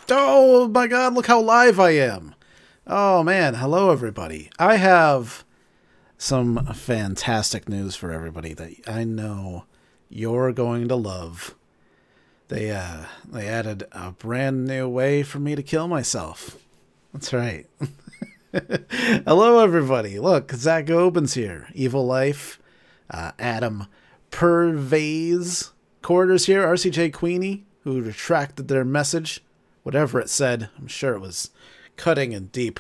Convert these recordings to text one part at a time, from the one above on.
Oh my god, look how live I am. Oh man, hello everybody. I have some fantastic news for everybody that I know you're going to love. They added a brand new way for me to kill myself. That's right. Hello everybody. Look, Zach Gobin's here. Evil Life. Adam Purvey's Quarters here. RCJ Queenie, who retracted their message. Whatever it said. I'm sure it was cutting and deep.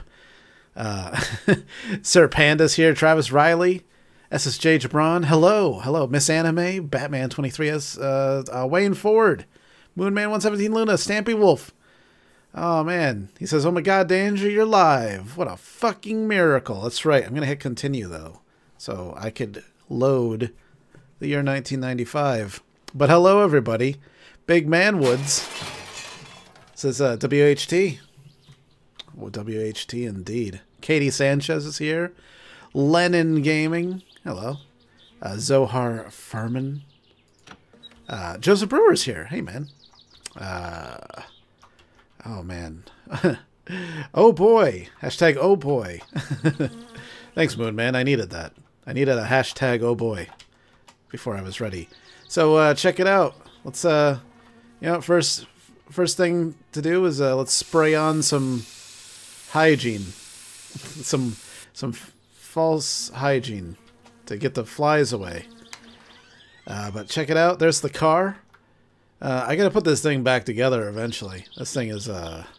Sir Panda's here. Travis Riley. SSJ Jabron. Hello. Hello. Miss Anime. Batman 23S. Wayne Ford. Moonman 117 Luna. Stampy Wolf. Oh, man. He says, oh my god, Danger, you're live. What a fucking miracle. That's right. I'm going to hit continue, though. So I could load the year 1995. But hello, everybody. Big Man Woods says WHT. Well, WHT indeed. Katie Sanchez is here. Lennon Gaming. Hello. Zohar Furman. Joseph Brewer's here. Hey, man. Oh, man. Oh, boy. Hashtag oh, boy. Thanks, Moon Man. I needed that. I needed a hashtag oh, boy before I was ready. So, check it out. Let's, first thing to do is let's spray on some hygiene. some false hygiene to get the flies away. But check it out. There's the car. I gotta put this thing back together eventually. This thing is,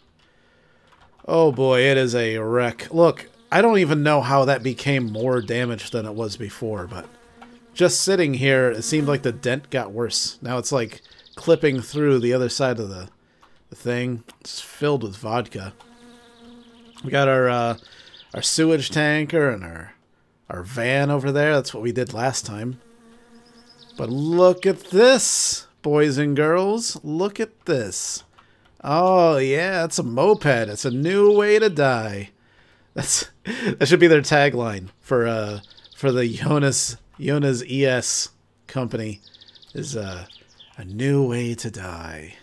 oh boy, it is a wreck. Look, I don't even know how that became more damaged than it was before, but just sitting here, it seemed like the dent got worse. Now it's like clipping through the other side of the thing. It's filled with vodka. We got our sewage tanker and our van over there. That's what we did last time. But look at this, boys and girls. Look at this. Oh yeah, it's a moped. It's a new way to die. That should be their tagline for the Jonas ES company. Is a new way to die.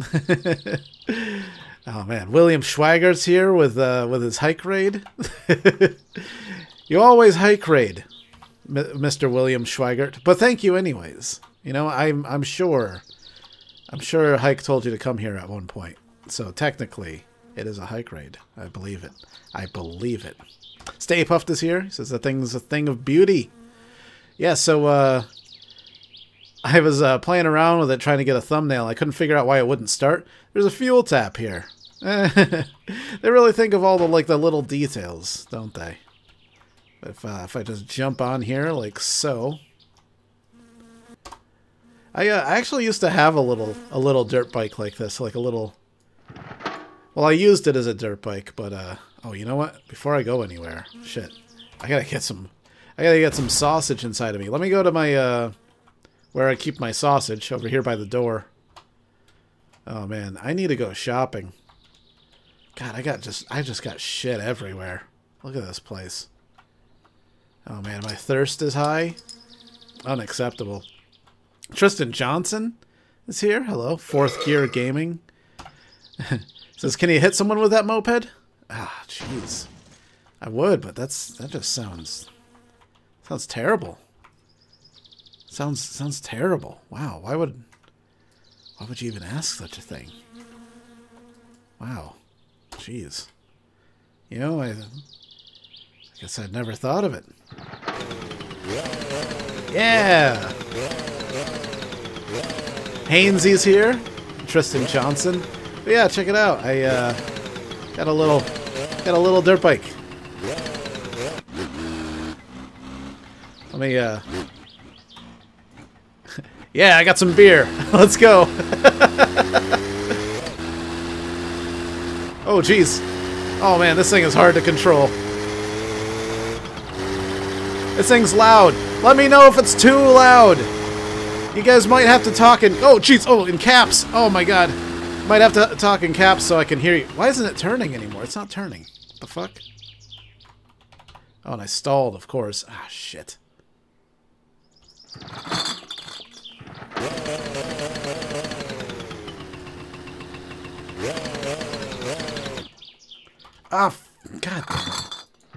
Oh man, William Schweigert's here with his hike raid. You always hike raid, Mr. William Schweigert. But thank you anyways. You know, I'm sure Hike told you to come here at one point. So technically, it is a hike raid. I believe it. I believe it. Stay Puffed is here. He says the thing's a thing of beauty. Yeah, so I was playing around with it trying to get a thumbnail. I couldn't figure out why it wouldn't start. There's a fuel tap here. They really think of all the little details, don't they? If I just jump on here like so. I actually used to have a little dirt bike like this, like a little. Well, I used it as a dirt bike, but oh, you know what? Before I go anywhere, shit, I gotta get some sausage inside of me. Let me go to my where I keep my sausage over here by the door. Oh man, I need to go shopping. God, I just got shit everywhere. Look at this place. Oh man, my thirst is high. Unacceptable. Tristan Johnson is here. Hello. Fourth Gear Gaming. Says, can you hit someone with that moped? Ah, jeez. I would, but that just sounds terrible. Sounds terrible. Wow. Why would you even ask such a thing? Wow. Jeez. You know, I guess I'd never thought of it. Yeah. Hainesy's here. Tristan Johnson. But yeah, check it out. I got a little dirt bike. Let me yeah, I got some beer. Let's go. Oh jeez. Oh man, this thing is hard to control. This thing's loud. Let me know if it's too loud. You guys might have to talk in... Oh, jeez. Oh, in caps. Oh, my God. Might have to talk in caps so I can hear you. Why isn't it turning anymore? It's not turning. What the fuck? Oh, and I stalled, of course. Ah, shit. Ah, God damn it.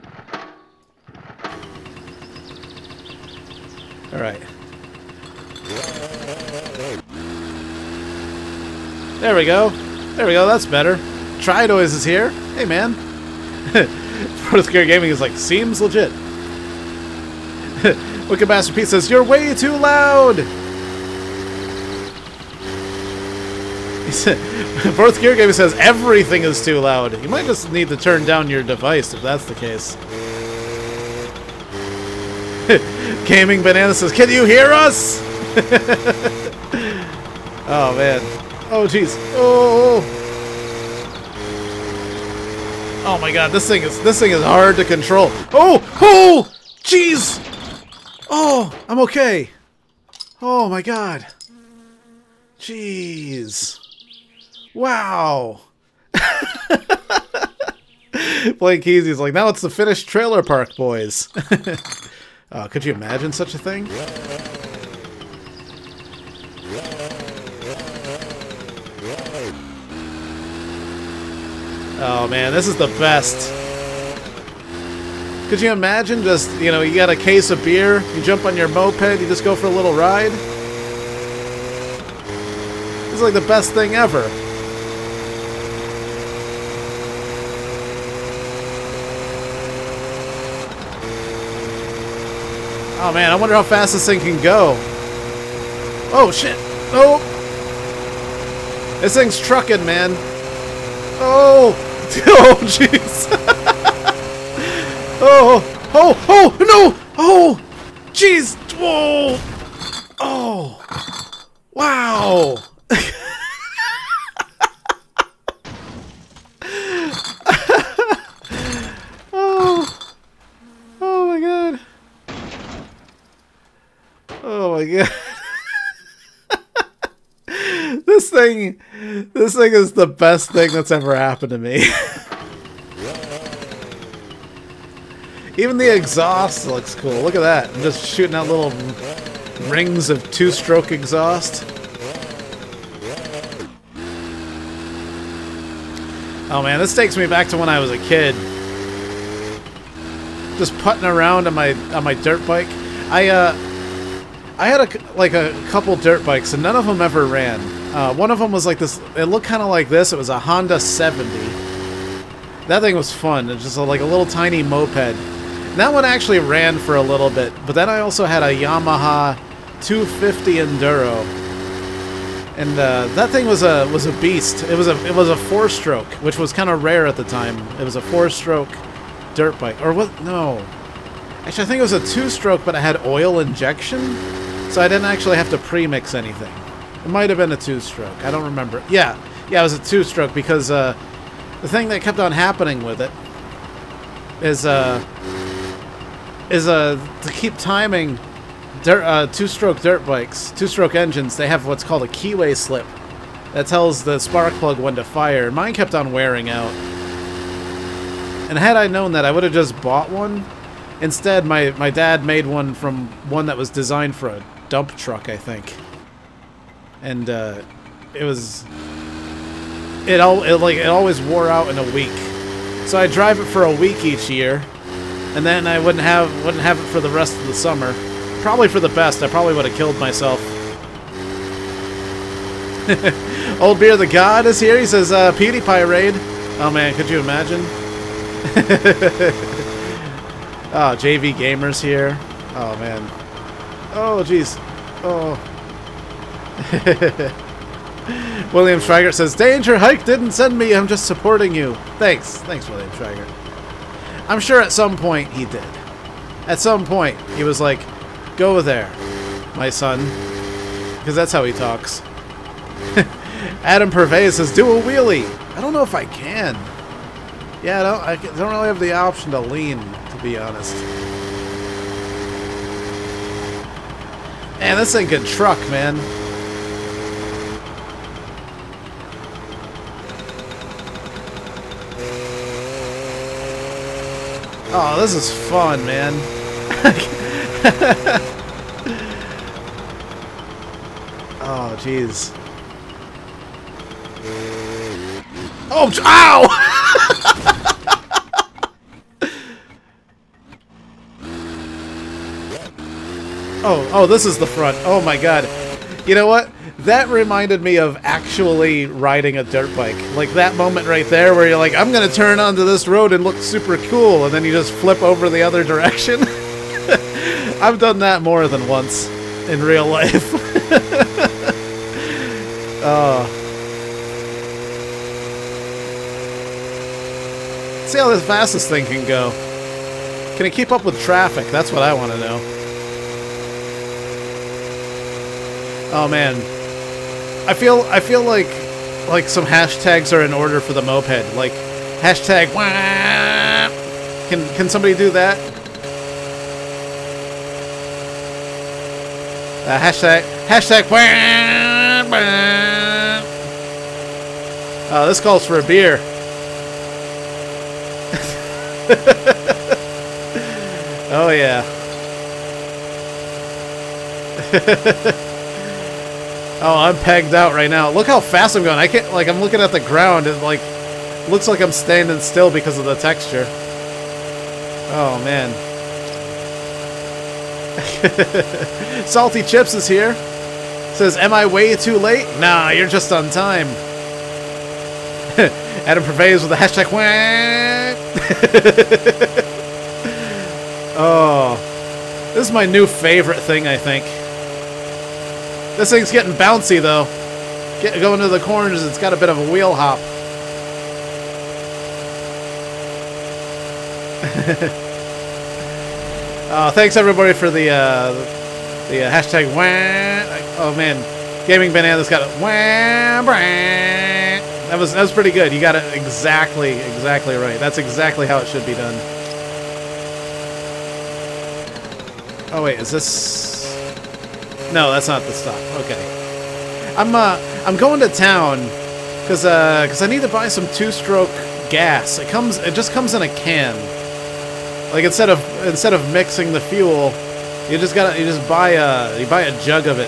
Alright. There we go. There we go, that's better. Tri-Noise is here. Hey, man. Fourth Gear Gaming is like, seems legit. Wicked Master Pete says, you're way too loud! He said, Fourth Gear Gaming says, everything is too loud. You might just need to turn down your device if that's the case. Gaming Banana says, can you hear us? Oh, man. Oh, jeez. Oh. Oh my God, this thing is hard to control. Oh, oh, jeez. Oh, I'm okay. Oh my God. Jeez. Wow. Blake Easy's like, now it's the finished trailer park, boys. Could you imagine such a thing? Oh man, this is the best. Could you imagine just, you know, you got a case of beer, you jump on your moped, you just go for a little ride? This is like the best thing ever. Oh man, I wonder how fast this thing can go. Oh shit. Oh. This thing's trucking, man. Oh. Oh jeez. Oh. Oh. Oh. No. Oh. Jeez. Whoa. Oh. Wow. Oh. Oh my God. Oh my God. This thing is the best thing that's ever happened to me. Even the exhaust looks cool. Look at that. I'm just shooting out little rings of two-stroke exhaust. Oh man, this takes me back to when I was a kid. Just putting around on my dirt bike. I had a couple dirt bikes and none of them ever ran. One of them was like this. It looked kind of like this. It was a Honda 70. That thing was fun. It's just like a little tiny moped. And that one actually ran for a little bit. But then I also had a Yamaha 250 Enduro, and that thing was a beast. It was a 4-stroke, which was kind of rare at the time. It was a 4-stroke dirt bike, or what? No, actually I think it was a 2-stroke, but it had oil injection, so I didn't actually have to pre-mix anything. It might have been a 2-stroke. I don't remember. Yeah, it was a 2-stroke because the thing that kept on happening with it is to keep timing 2-stroke dirt bikes, 2-stroke engines. They have what's called a keyway slip that tells the spark plug when to fire. Mine kept on wearing out, and had I known that, I would have just bought one. Instead, my dad made one from one that was designed for a dump truck, I think. And it always wore out in a week. So I drive it for a week each year, and then I wouldn't have it for the rest of the summer. Probably for the best. I probably would have killed myself. Old Beer the God is here. He says, PewDiePie raid. Oh man, could you imagine? Oh, JV Gamer's here. Oh man. Oh jeez. Oh. William Schreiger says, Danger Hike didn't send me, I'm just supporting you. Thanks, William Schreiger. I'm sure at some point he did. At some point he was like, go there, my son. Because that's how he talks. Adam Purvey says, do a wheelie. I don't know if I can. Yeah, I don't really have the option to lean, to be honest. Man, this thing can truck, man. Oh, this is fun, man. Oh, jeez. Oh, ow! Oh, this is the front. Oh my god. You know what? That reminded me of actually riding a dirt bike. Like that moment right there where you're like, I'm gonna turn onto this road and look super cool, and then you just flip over the other direction. I've done that more than once in real life. See how fast this thing can go. Can it keep up with traffic? That's what I want to know. Oh man, I feel like some hashtags are in order for the moped. Like hashtag. Wah! Can somebody do that? Hashtag. Wah! Wah! This calls for a beer. Oh yeah. Oh, I'm pegged out right now. Look how fast I'm going. I can't, like, I'm looking at the ground and, like, looks like I'm standing still because of the texture. Oh, man. Salty Chips is here. Says, am I way too late? Nah, you're just on time. Adam Purveys with the hashtag. Oh. This is my new favorite thing, I think. This thing's getting bouncy, though. Going to the corners, it's got a bit of a wheel hop. Thanks, everybody, for the hashtag. Oh, man. Gaming Banana's got it. That was pretty good. You got it exactly right. That's exactly how it should be done. Oh, wait, is this... No, that's not the stop. Okay. I'm going to town because I need to buy some two-stroke gas. It just comes in a can. Like instead of mixing the fuel, you just buy a jug of it.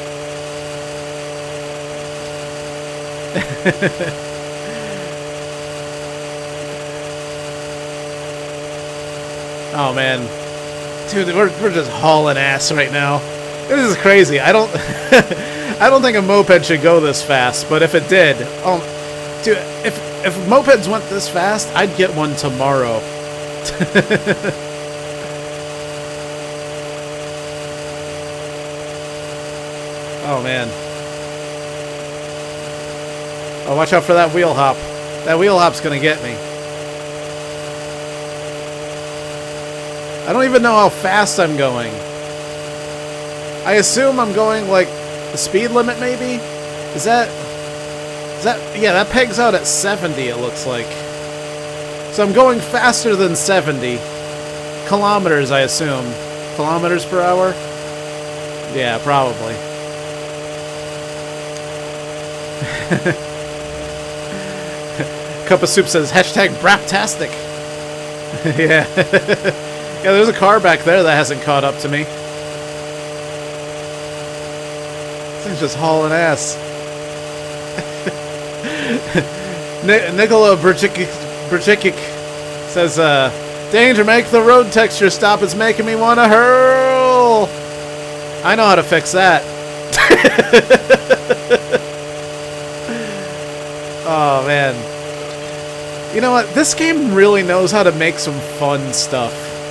Oh man. Dude, we're just hauling ass right now. This is crazy. I don't I don't think a moped should go this fast, but if it did, oh dude, if mopeds went this fast, I'd get one tomorrow. Oh man. Oh, watch out for that wheel hop. That wheel hop's gonna get me. I don't even know how fast I'm going. I assume I'm going, like, the speed limit, maybe? Is that... Yeah, that pegs out at 70, it looks like. So I'm going faster than 70. Kilometers, I assume. Kilometers per hour? Yeah, probably. Cup of Soup says, hashtag braptastic. Yeah. Yeah, there's a car back there that hasn't caught up to me. This thing's just hauling ass. Nikola Brczykic says, danger, make the road texture stop. It's making me want to hurl. I know how to fix that. Oh, man. You know what? This game really knows how to make some fun stuff.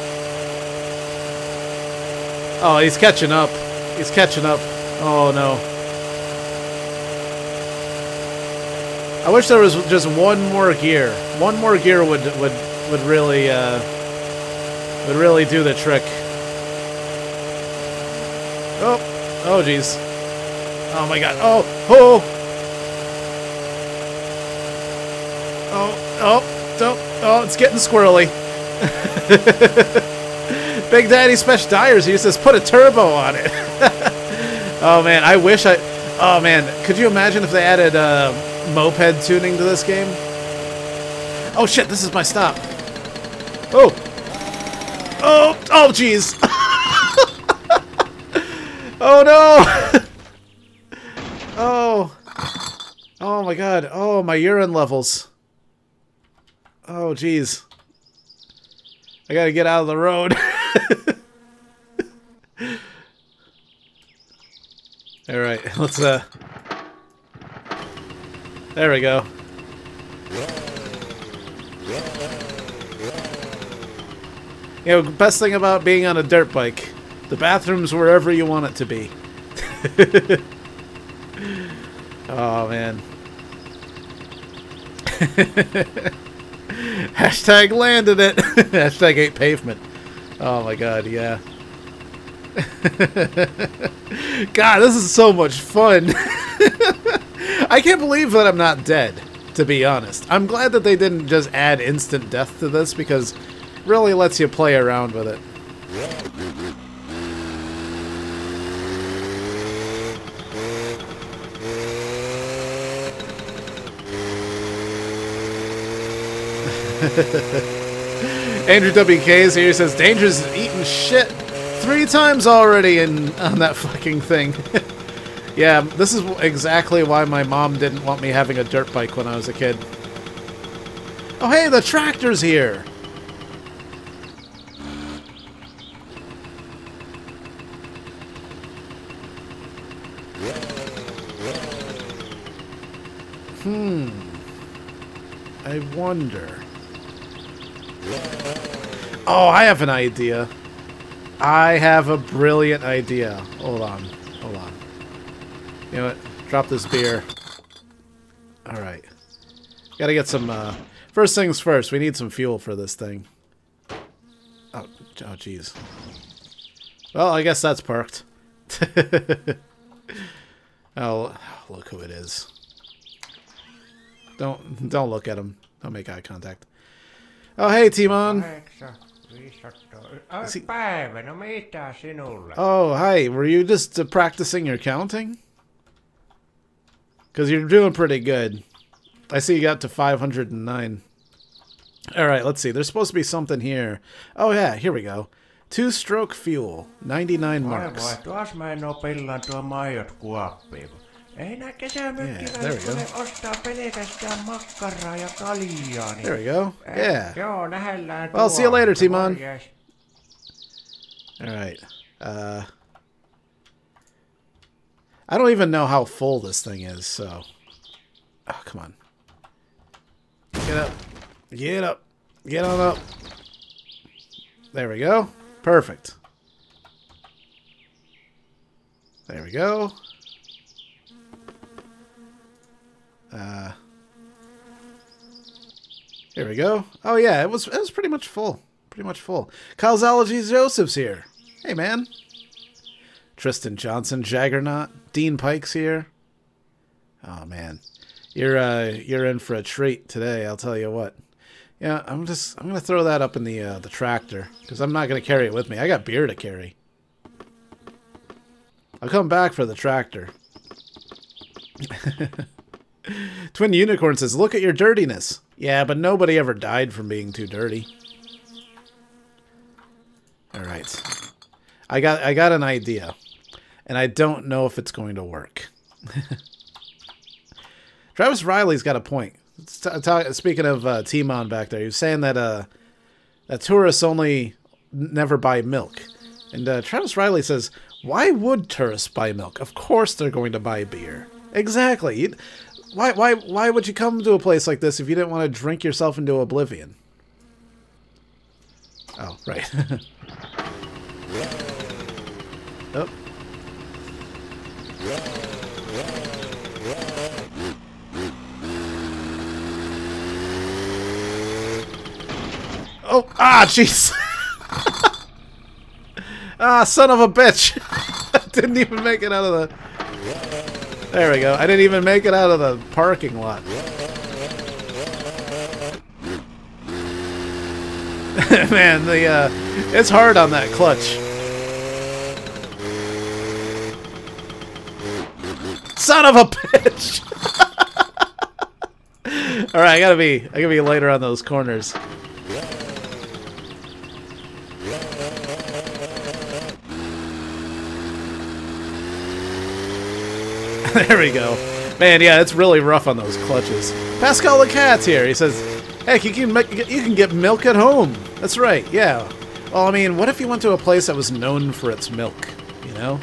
Oh, he's catching up. He's catching up. Oh, no. I wish there was just one more gear. One more gear would really do the trick. Oh, oh, jeez. Oh my God. Oh, oh, oh, oh, it's getting squirrely. Big Daddy Special Dyers, he says, put a turbo on it. Oh man, I wish I. Oh man, could you imagine if they added moped tuning to this game? Oh shit, this is my stop. Oh. Oh, oh jeez. Oh no. Oh. Oh my God. Oh, my urine levels. Oh, jeez. I gotta get out of the road. Alright, let's, there we go. You know, best thing about being on a dirt bike, the bathroom's wherever you want it to be. Oh, man. Hashtag landed it. Hashtag ate pavement. Oh, my God, yeah. God, this is so much fun. I can't believe that I'm not dead, to be honest. I'm glad that they didn't just add instant death to this, because it really lets you play around with it. Andrew WK is here. He says, Danger's eating shit 3 times already on that fucking thing. Yeah, this is exactly why my mom didn't want me having a dirt bike when I was a kid. Oh, hey, the tractor's here! I wonder... Oh, I have an idea. I have a brilliant idea. Hold on. Hold on. You know what? Drop this beer. Alright. Gotta get some, first things first, we need some fuel for this thing. Oh, jeez. Well, I guess that's perked. Oh, look who it is. Don't look at him. Don't make eye contact. Oh, hey, Timon. Oh, hi. Were you just practicing your counting? Because you're doing pretty good. I see you got to 509. Alright, let's see. There's supposed to be something here. Oh, yeah. Here we go. 2-stroke fuel. 99 marks. Yeah, there we go. There we go. Yeah. Well, see you later, Timon. Alright. I don't even know how full this thing is, so... Oh, come on. Get up. Get up. Get on up. There we go. Perfect. There we go. Here we go. Oh yeah, it was pretty much full. Pretty much full. Cosology Joseph's here. Hey man. Tristan Johnson, Jaggernaut, Dean Pike's here. Oh man. You're in for a treat today, I'll tell you what. Yeah, I'm gonna throw that up in the tractor, because I'm not gonna carry it with me. I got beer to carry. I'll come back for the tractor. Twin Unicorn says, look at your dirtiness. Yeah, but nobody ever died from being too dirty. Alright. I got an idea. And I don't know if it's going to work. Travis Riley's got a point. Speaking of Timon back there, he was saying that tourists only never buy milk. And Travis Riley says, why would tourists buy milk? Of course they're going to buy beer. Exactly. Why would you come to a place like this if you didn't want to drink yourself into oblivion? Oh, right. Oh. Oh, jeez. Son of a bitch. Didn't even make it out of the... There we go. I didn't even make it out of the parking lot. Man, it's hard on that clutch. Son of a bitch! Alright, I gotta be later on those corners. There we go. Man, yeah, it's really rough on those clutches. Pascal the Cat's here. He says, Heck, you can get milk at home. That's right, yeah. Well, I mean, what if you went to a place that was known for its milk, you know?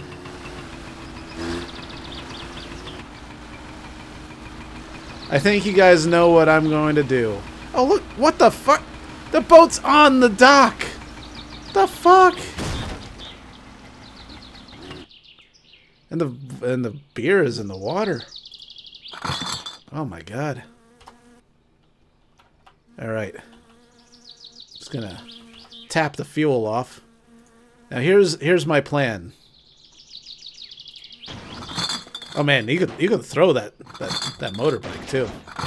I think you guys know what I'm going to do. Oh, look, what the fuck? The boat's on the dock! The fuck? And the beer is in the water. Oh my god. Alright. Just gonna tap the fuel off. Now here's my plan. Oh man, you could throw that motorbike too.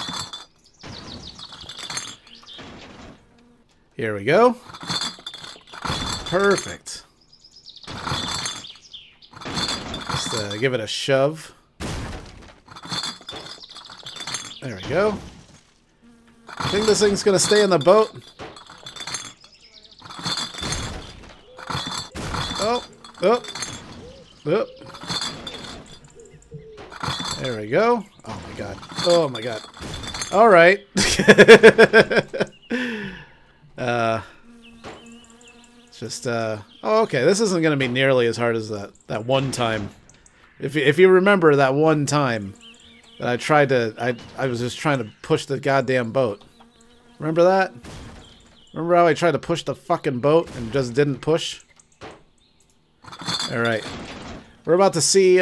Here we go. Perfect. Just give it a shove. There we go. I think this thing's gonna stay in the boat. Oh, oh, oh. There we go. Oh my god. Oh my god. All right. Just oh, okay. This isn't gonna be nearly as hard as that one time. If you remember that one time that I tried to, I was just trying to push the goddamn boat. Remember that? Remember how I tried to push the fucking boat and just didn't push? All right. We're about to see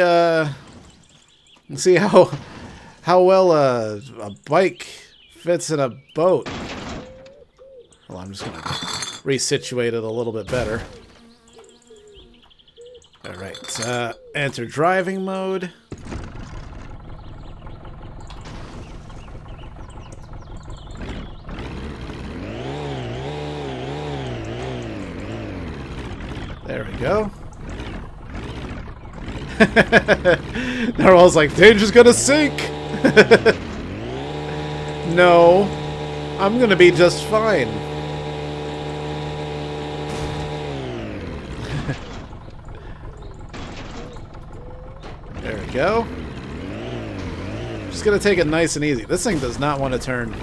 how well a bike fits in a boat. Well, I'm just gonna resituate it a little bit better. All right, enter driving mode. There we go. Narwhal's like, danger's gonna sink! No, I'm gonna be just fine. There we go. Just gonna take it nice and easy. This thing does not want to turn.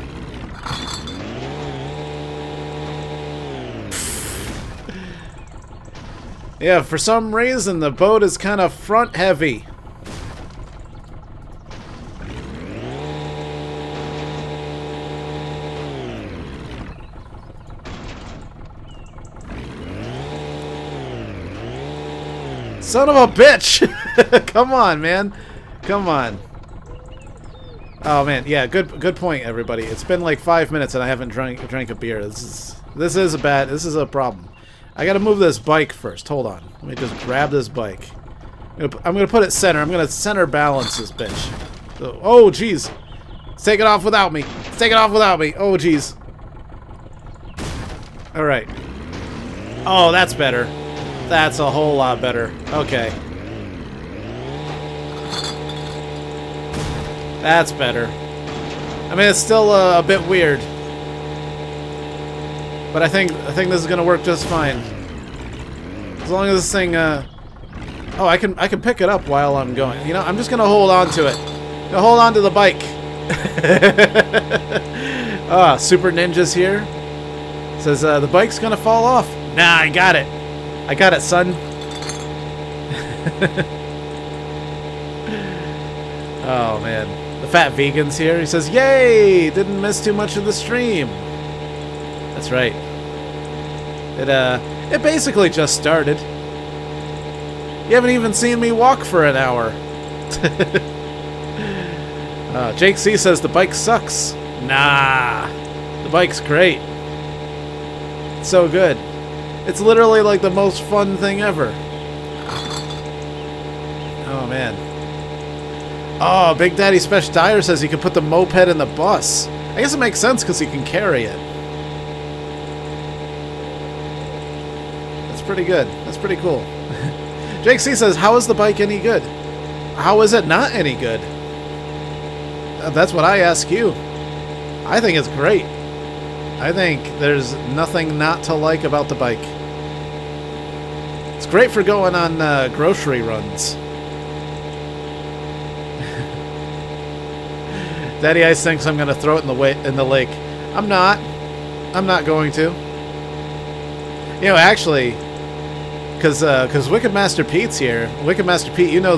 Yeah, for some reason the boat is kind of front heavy. Son of a bitch! Come on, man. Come on. Oh man, yeah, good point, everybody. It's been like 5 minutes and I haven't drank a beer. This is a problem. I gotta move this bike first. Hold on. Let me just grab this bike. I'm gonna put it center. I'm gonna center balance this bitch. Oh, jeez. Take it off without me. Take it off without me. Oh, jeez. Alright. Oh, that's better. That's a whole lot better. Okay. That's better. I mean, it's still a bit weird. But I think this is gonna work just fine. As long as this thing, oh, I can pick it up while I'm going. You know, I'm just gonna hold on to it. Hold on to the bike. Ah, Super Ninja's here. Says the bike's gonna fall off. Nah, I got it. I got it, son. Oh man, the fat vegan's here. He says, "Yay! Didn't miss too much of the stream." That's right. It basically just started. You haven't even seen me walk for an hour. Jake C says the bike sucks. Nah, the bike's great. It's so good. It's literally like the most fun thing ever. Oh man. Oh, Big Daddy Special Dyer says he can put the moped in the bus. I guess it makes sense because he can carry it. That's pretty good. That's pretty cool. Jake C says, how is the bike any good? How is it not any good? That's what I ask you. I think it's great. I think there's nothing not to like about the bike. It's great for going on grocery runs. Daddy Ice thinks I'm going to throw it in the lake. I'm not. I'm not going to. You know, actually, because Wicked Master Pete's here. Wicked Master Pete, you know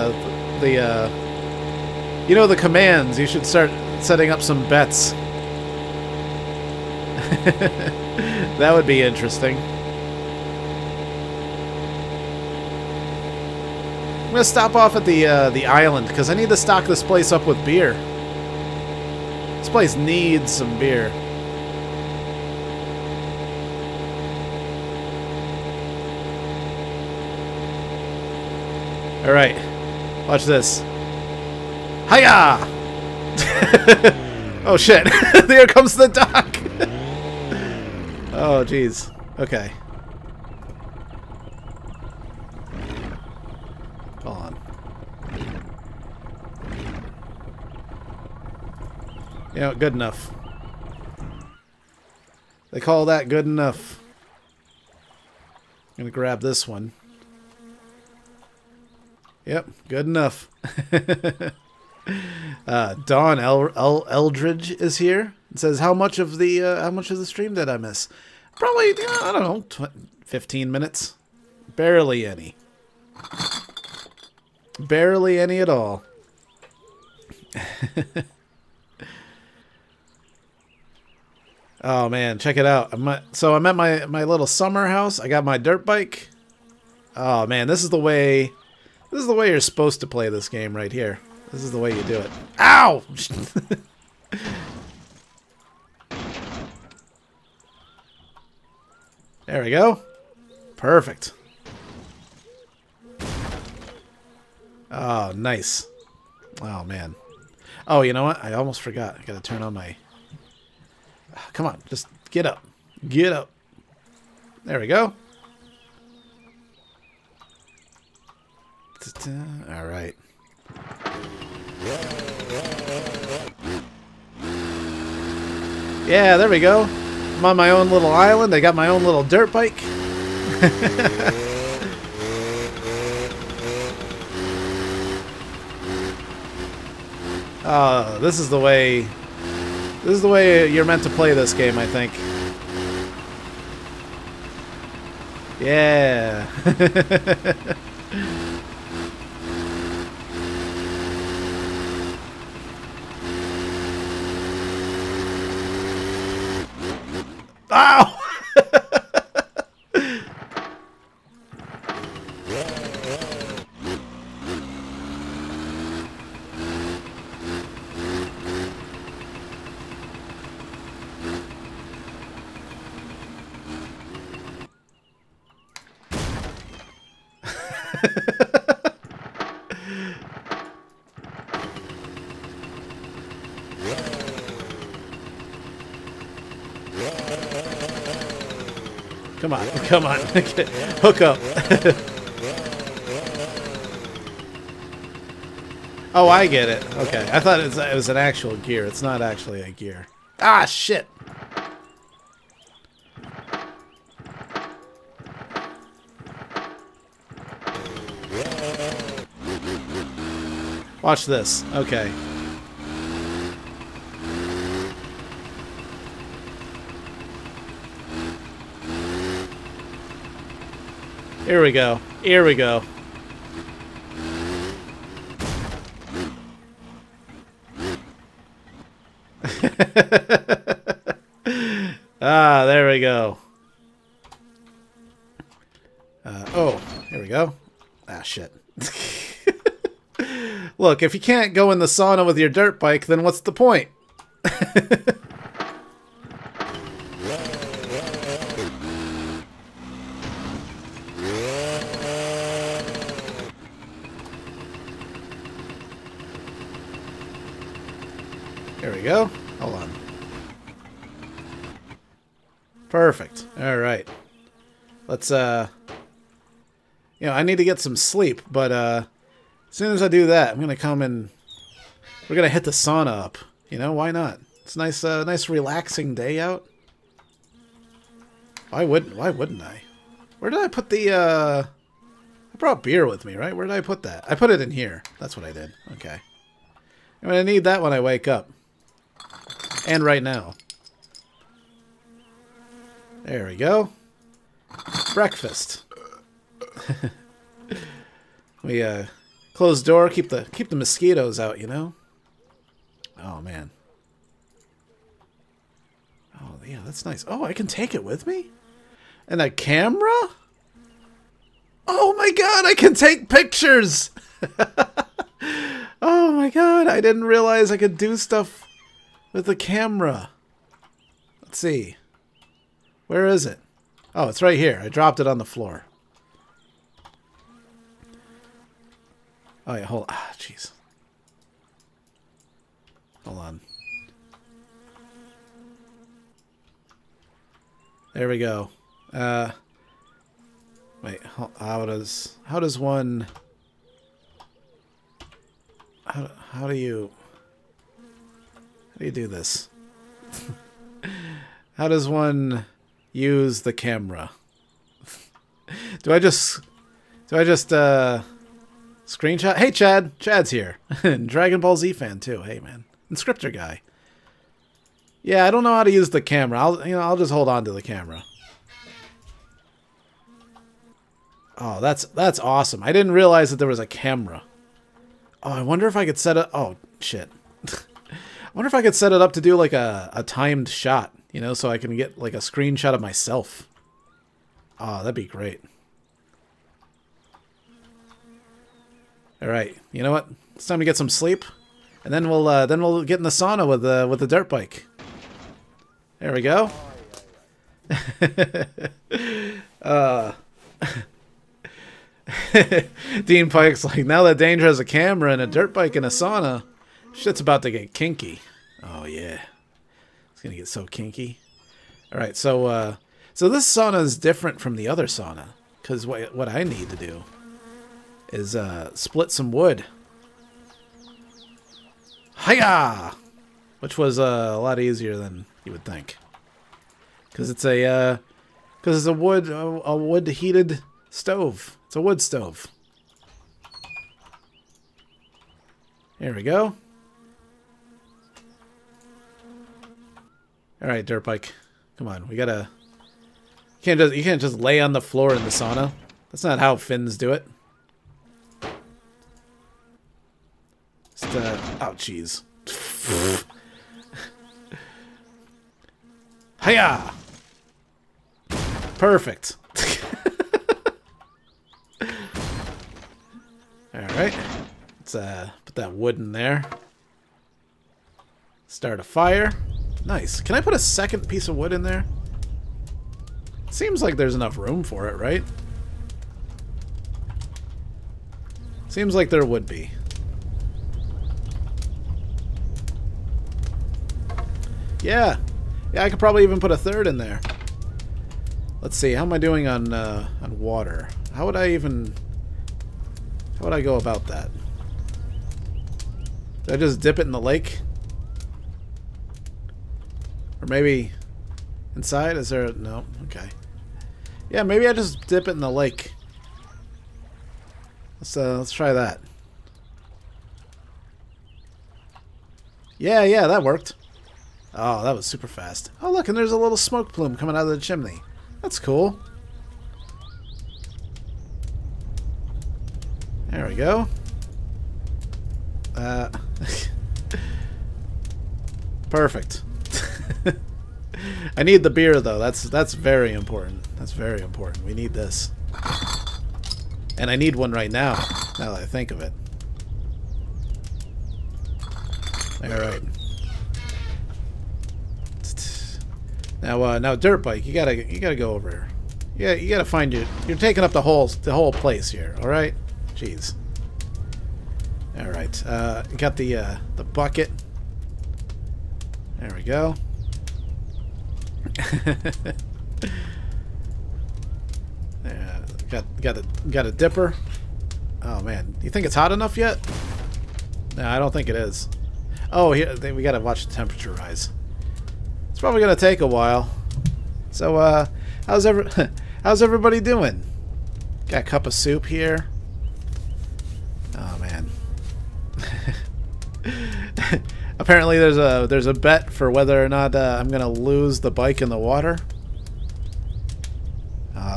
you know the commands. You should start setting up some bets. That would be interesting. I'm gonna stop off at the island because I need to stock this place up with beer. This place needs some beer. All right, watch this. Hiya! Oh shit! There comes the dock. Oh jeez. Okay. Hold on. You know, good enough. They call that good enough. I'm gonna grab this one. Yep, good enough. Dawn Eldridge is here. It says, how much of the stream did I miss? Probably, I don't know, 15 minutes. Barely any. Barely any at all. Oh man, check it out. So I'm at my little summer house. I got my dirt bike. Oh man, this is the way you're supposed to play this game right here. This is the way you do it. Ow! There we go. Perfect. Oh, nice. Oh, man. Oh, you know what? I almost forgot. I gotta turn on my... Come on, just get up. Get up. There we go. All right. Yeah, there we go. I'm on my own little island. I got my own little dirt bike. This is the way. This is the way you're meant to play this game, I think. Yeah. Ow! Come on, come on. Hook up. Oh, I get it. Okay, I thought it was an actual gear. It's not actually a gear. Ah, shit. Watch this. Okay. Here we go. Here we go. Ah, there we go. Oh, here we go. Ah, shit. Look, if you can't go in the sauna with your dirt bike, then what's the point? There we go. Hold on. Perfect. All right. Let's, I need to get some sleep, but, as soon as I do that, I'm going to come and we're going to hit the sauna up. You know, why not? It's a nice relaxing day out. Why wouldn't I? Where did I put the, I brought beer with me, right? Where did I put that? I put it in here. That's what I did. Okay. I'm going to need that when I wake up. And right now. There we go. Breakfast. We close door, keep the mosquitoes out, you know? Oh man. Oh yeah, that's nice. Oh, I can take it with me? And a camera? Oh my god, I can take pictures! Oh my god, I didn't realize I could do stuff with the camera. Let's see. Where is it? Oh, it's right here. I dropped it on the floor. Oh yeah, hold on. Ah, jeez. Hold on. There we go. Wait, how does one... How do you do this? How does one use the camera? Do I just screenshot? Hey Chad, Chad's here. Dragon Ball Z fan too. Hey man, Inscriptor guy. Yeah, I don't know how to use the camera. I'll just hold on to the camera. Oh, that's awesome. I didn't realize that there was a camera. Oh, I wonder if I could set it... Oh, shit. I wonder if I could set it up to do like a timed shot, you know, so I can get like a screenshot of myself. Oh, that'd be great. All right, you know what? It's time to get some sleep, and then we'll get in the sauna with the dirt bike. There we go. Dean Pike's like, now that Danger has a camera and a dirt bike and a sauna, shit's about to get kinky. Oh yeah, it's gonna get so kinky. All right, so this sauna is different from the other sauna because what I need to do is split some wood. Hiya! Which was a lot easier than you would think, because it's a wood heated stove. It's a wood stove. There we go. All right, dirt bike. Come on, we gotta. You can't just lay on the floor in the sauna. That's not how Finns do it. Just, oh, jeez. Hiya! Perfect. Alright. Let's put that wood in there. Start a fire. Nice. Can I put a second piece of wood in there? Seems like there's enough room for it, right? Seems like there would be. Yeah. Yeah, I could probably even put a third in there. Let's see. How am I doing on water? How would I go about that? Did I just dip it in the lake? Or maybe inside? Is there... No. Okay. Yeah, maybe I just dip it in the lake. Let's try that. Yeah, that worked. Oh, that was super fast. Oh, look, and there's a little smoke plume coming out of the chimney. That's cool. There we go. Perfect. I need the beer though. That's very important. That's very important. We need this. And I need one right now, now that I think of it. Alright. Now dirt bike, you gotta go over here. Yeah, you gotta find you're taking up the whole place here, alright? Jeez. Alright, got the bucket. There we go. Yeah, got a dipper. Oh man, you think it's hot enough yet? No, I don't think it is. Oh, here we gotta watch the temperature rise. It's probably gonna take a while. So, how's everybody doing? Got a cup of soup here. Oh man. Apparently there's a bet for whether or not I'm gonna lose the bike in the water.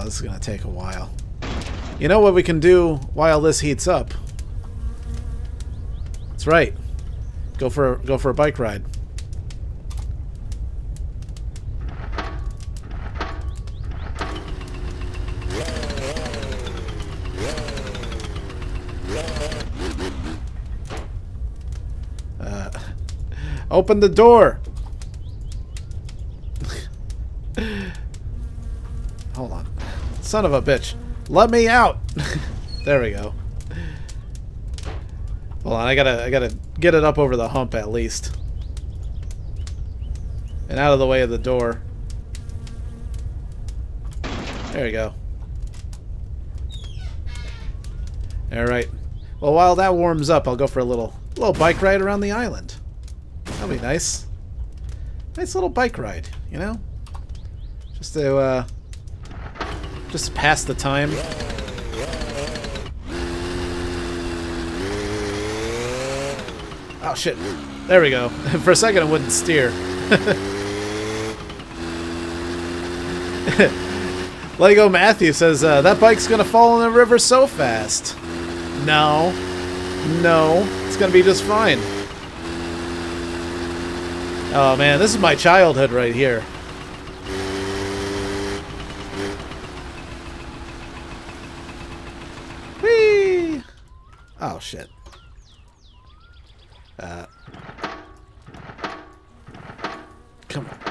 Oh, this is gonna take a while. You know what we can do while this heats up? That's right. Go for a bike ride. Open the door. Hold on. Son of a bitch. Let me out. There we go. Hold on, I gotta get it up over the hump at least. And out of the way of the door. There we go. Alright. Well, while that warms up, I'll go for a little bike ride around the island. That'll be nice. Nice little bike ride, you know? Just to pass the time. Oh shit. There we go. For a second it wouldn't steer. Lego Matthew says, that bike's gonna fall in the river so fast. No. No. It's gonna be just fine. Oh man, this is my childhood right here. Whee! Oh shit. Come on.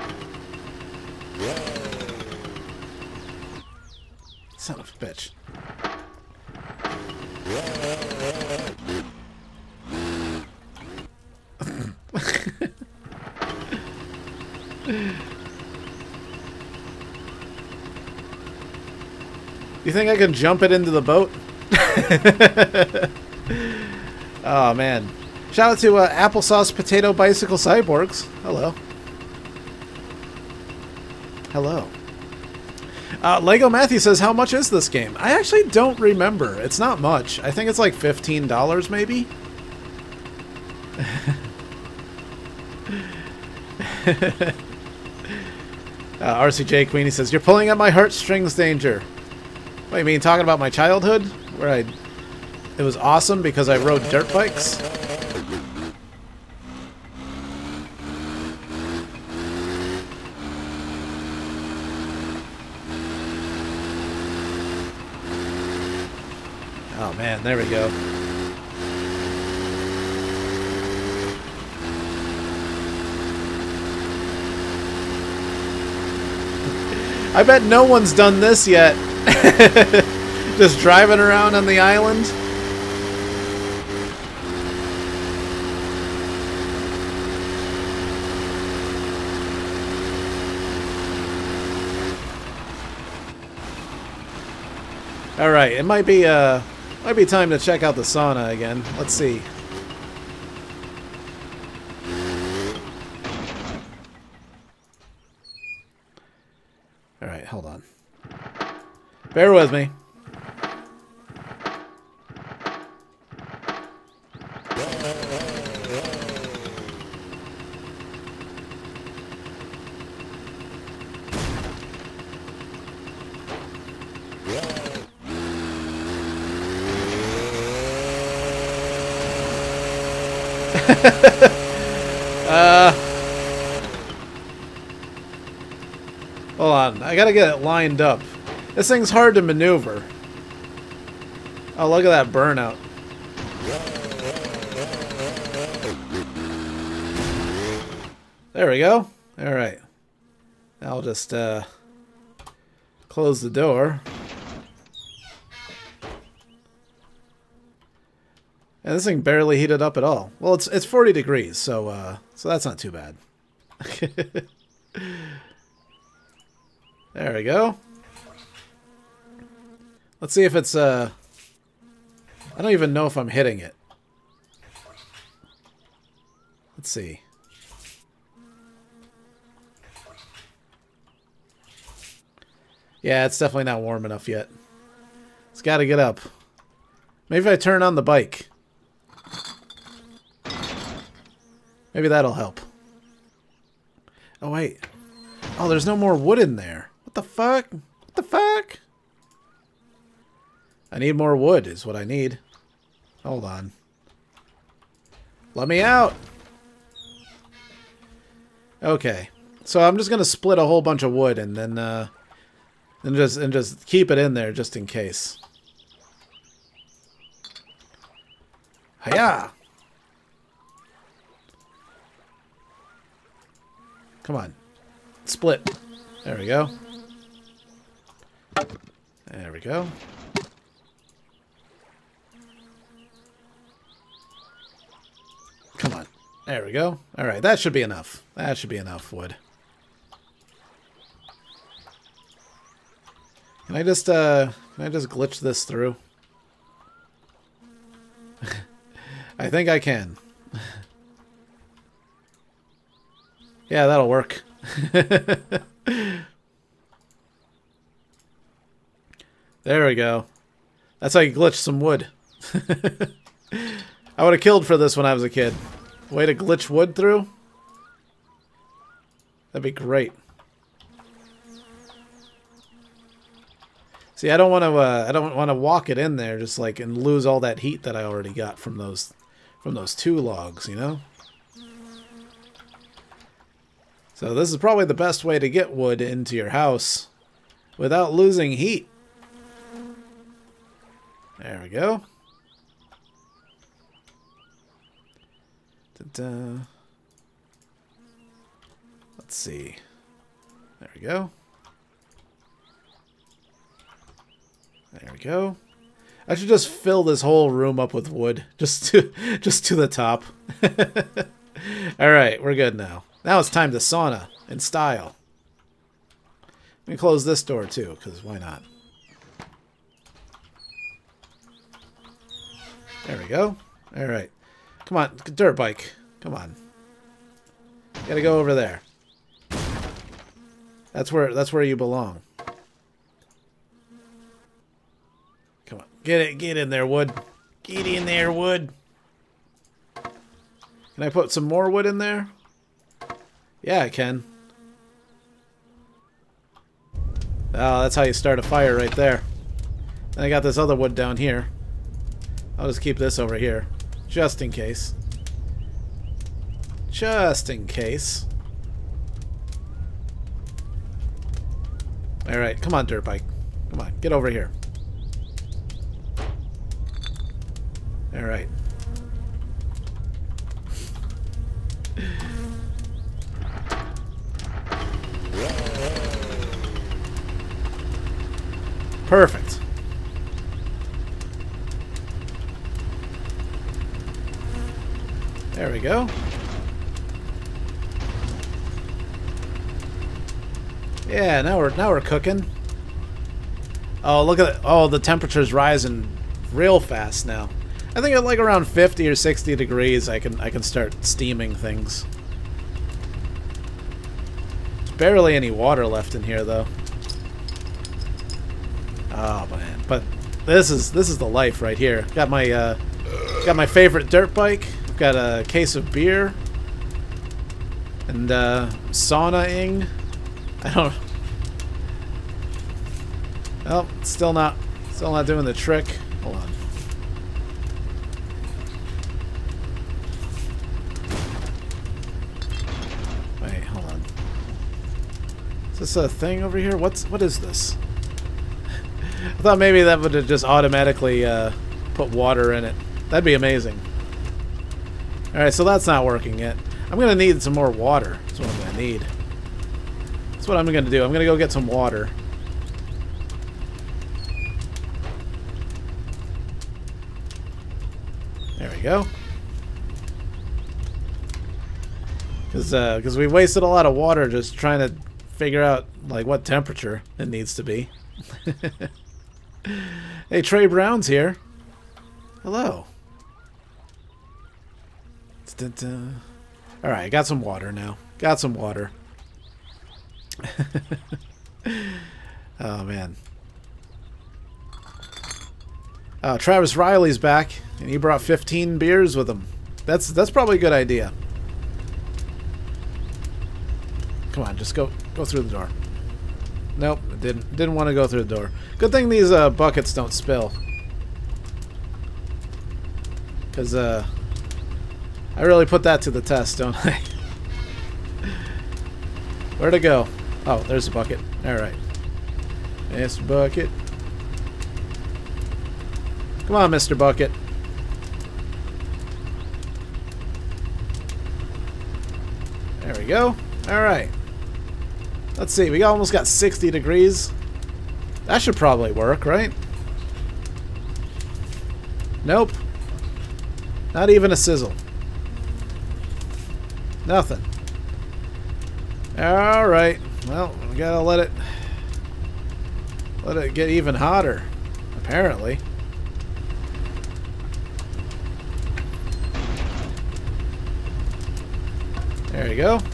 Son of a bitch. You think I can jump it into the boat? Oh man. Shout out to Applesauce Potato Bicycle Cyborgs. Hello. Hello. Lego Matthew says, how much is this game? I actually don't remember. It's not much. I think it's like $15 maybe. RCJ Queenie says, you're pulling at my heartstrings, Danger. What, you mean talking about my childhood? Where it was awesome because I rode dirt bikes? Oh man, there we go. I bet no one's done this yet. Just driving around on the island. All right, it might be time to check out the sauna again. Let's see. All right, hold on. Bear with me. Hold on, I gotta get it lined up. This thing's hard to maneuver. Oh, look at that burnout. There we go. Alright. I'll just close the door. And this thing barely heated up at all. Well, it's 40 degrees, so that's not too bad. There we go. Let's see if it's I don't even know if I'm hitting it. Let's see. Yeah, it's definitely not warm enough yet. It's got to get up. Maybe if I turn on the bike. Maybe that'll help. Oh, wait. Oh, there's no more wood in there. What the fuck? What the fuck? I need more wood is what I need. Hold on. Let me out! Okay. So I'm just gonna split a whole bunch of wood and then just keep it in there just in case. Hiya! Come on. Split. There we go. There we go. Come on. There we go. Alright, that should be enough. That should be enough wood. Can I just glitch this through? I think I can. Yeah, that'll work. There we go. That's how you glitch some wood. I would have killed for this when I was a kid. Way to glitch wood through? That'd be great. See, I don't want to walk it in there just like and lose all that heat that I already got from those 2 logs, you know? So this is probably the best way to get wood into your house without losing heat. There we go. Ta-da. Let's see. There we go. There we go. I should just fill this whole room up with wood, just to the top. All right, we're good now. Now it's time to sauna in style. Let me close this door too, because why not? There we go. All right, come on, dirt bike. Come on. Gotta go over there. That's where you belong. Come on, get in there, wood. Get in there, wood. Can I put some more wood in there? Yeah, I can. Oh, that's how you start a fire right there. And I got this other wood down here. I'll just keep this over here, just in case. Just in case. Alright, come on, dirt bike. Come on, get over here. Alright. Perfect. There we go. Yeah, now we're cooking. Oh, look at it. Oh, the temperature's rising real fast now. I think at like around 50 or 60 degrees I can start steaming things. There's barely any water left in here though. Oh man, but this is the life right here. Got my favorite dirt bike. I've got a case of beer and sauna-ing. I don't. Well, still not doing the trick. Hold on. Wait, hold on. Is this a thing over here? What is this? I thought maybe that would have just automatically put water in it. That'd be amazing. Alright, so that's not working yet. I'm going to need some more water. That's what I'm going to need. That's what I'm going to do. I'm going to go get some water. There we go. Because we wasted a lot of water just trying to figure out like what temperature it needs to be. Hey, Trey Brown's here. Hello. Alright, I got some water now. Got some water. Oh, man. Oh, Travis Riley's back, and he brought 15 beers with him. That's probably a good idea. Come on, just go through the door. Nope, didn't want to go through the door. Good thing these buckets don't spill. Because, I really put that to the test, don't I? Where'd it go? Oh, there's a bucket. Alright. Mr. Bucket. Come on, Mr. Bucket. There we go. Alright. Let's see. We almost got 60 degrees. That should probably work, right? Nope. Not even a sizzle. Nothing. Alright. Well, we gotta let it get even hotter, apparently. There you go.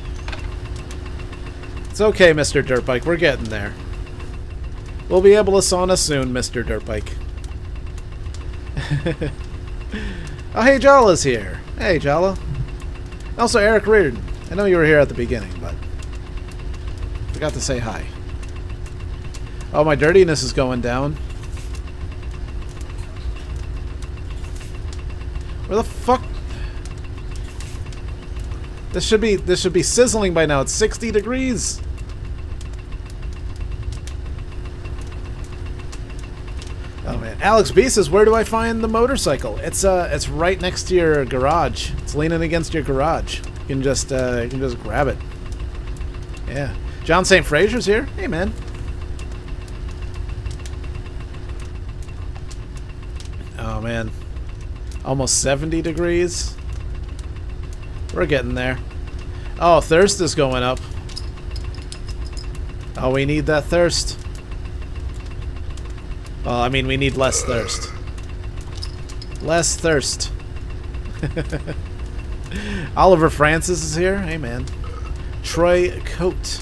It's okay, Mr. Dirtbike. We're getting there. We'll be able to sauna soon, Mr. Dirtbike. Oh, hey, Jala's here. Hey, Jala. Also, Eric Reardon. I know you were here at the beginning, but forgot to say hi. Oh, my dirtiness is going down. Where the fuck? This should be sizzling by now. It's 60 degrees. Oh man, Alex B says, "Where do I find the motorcycle?" It's right next to your garage. It's leaning against your garage. You can just grab it. Yeah. John St. Fraser's here. Hey man. Oh man. Almost 70 degrees. We're getting there. Oh, thirst is going up. Oh, we need that thirst. Well, I mean, we need less thirst. Less thirst. Oliver Francis is here. Hey, man. Troy Coat.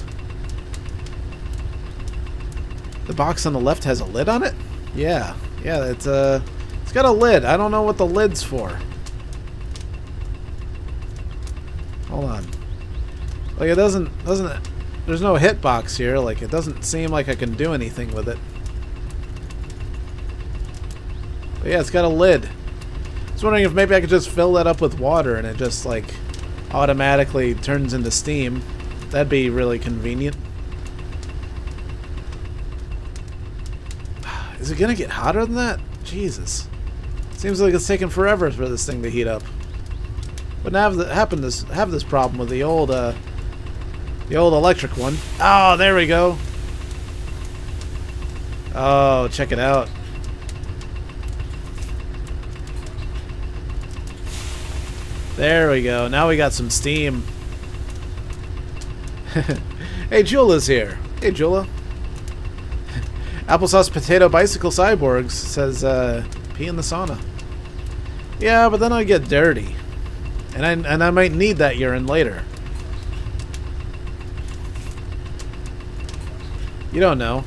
The box on the left has a lid on it? Yeah. Yeah, it's got a lid. I don't know what the lid's for. Hold on. Like, it doesn't, there's no hitbox here. Like, it doesn't seem like I can do anything with it. But yeah, it's got a lid. I was wondering if maybe I could just fill that up with water and it just, like, automatically turns into steam. That'd be really convenient. Is it gonna get hotter than that? Jesus. Seems like it's taking forever for this thing to heat up. Wouldn't have this problem with the old electric one. Oh, there we go. Oh, check it out. There we go. Now we got some steam. Hey, Jula's here. Hey, Jula. Applesauce Potato Bicycle Cyborgs says, pee in the sauna. Yeah, but then I get dirty. And I might need that urine later. You don't know.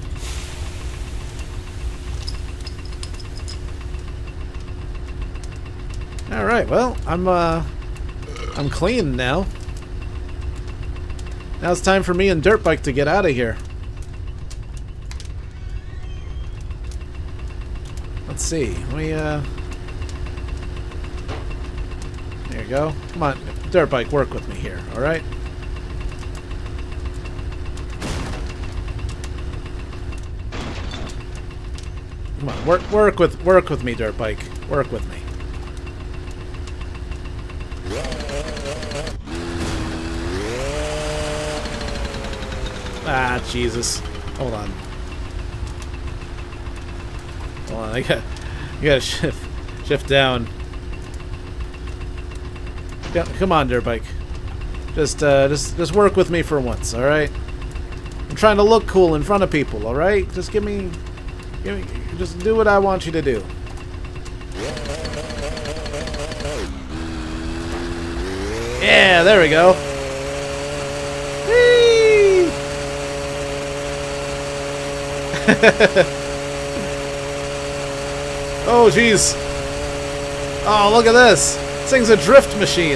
Alright, well, I'm clean now. Now it's time for me and Dirtbike to get out of here. Let's see. Let me, there you go. Come on, Dirtbike, work with me here, alright? Come on, work with me, Dirtbike. Work with me. Ah, Jesus. Hold on. Hold on, you gotta shift down. Come on, Dirtbike. Just work with me for once, all right? I'm trying to look cool in front of people, all right? Just just do what I want you to do. Yeah, there we go. Whee! Oh, jeez. Oh, look at this. This thing's a drift machine.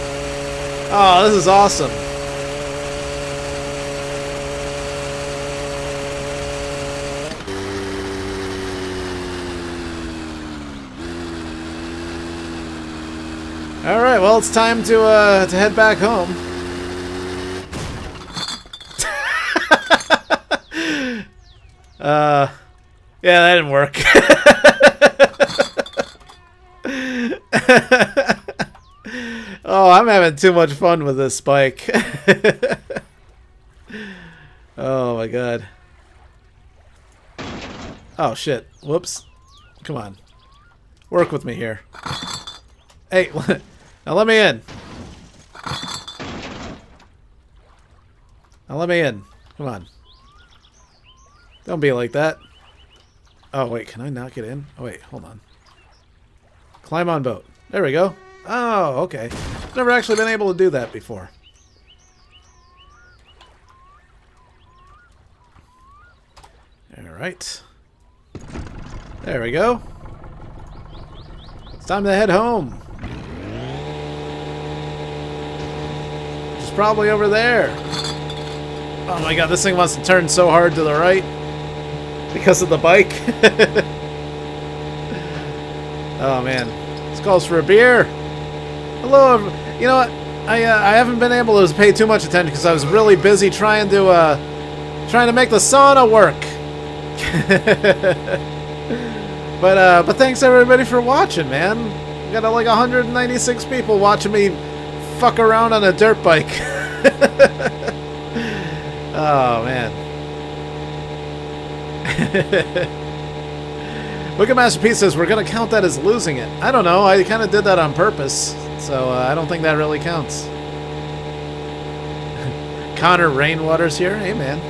Oh, this is awesome. All right, well, it's time to head back home. Yeah, that didn't work. Oh, I'm having too much fun with this bike. Oh my god. Oh shit. Whoops. Come on. Work with me here. Hey, now let me in. Now let me in. Come on. Don't be like that. Oh wait, can I not get in? Oh wait, hold on. Climb on boat. There we go. Oh, okay. Never actually been able to do that before. Alright. There we go. It's time to head home. It's probably over there. Oh my god, this thing wants to turn so hard to the right. Because of the bike. Oh man. This calls for a beer. Hello, you know what? I haven't been able to pay too much attention because I was really busy trying to make the sauna work. But thanks everybody for watching, man. We got like 196 people watching me fuck around on a dirt bike. Oh man. Wicked Masterpiece says we're gonna count that as losing it. I don't know. I kind of did that on purpose, so I don't think that really counts. Connor Rainwater's here. Hey man.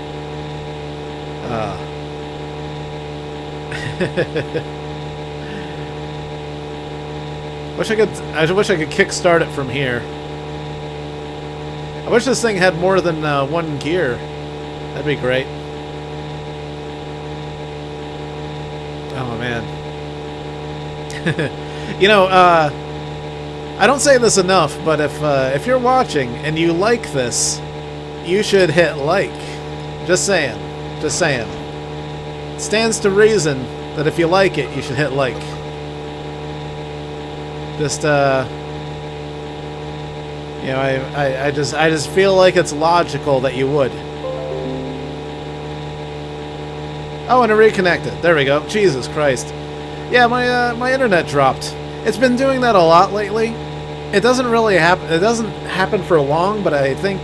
I wish I could kickstart it from here. I wish this thing had more than one gear. That'd be great. Oh man. You know, I don't say this enough, but if you're watching and you like this, you should hit like. Just saying. Just saying. It stands to reason that if you like it, you should hit like. Just you know, I just feel like it's logical that you would. Oh, and it reconnected. There we go. Jesus Christ. Yeah, my internet dropped. It's been doing that a lot lately. It doesn't really happen. It doesn't happen for long, but I think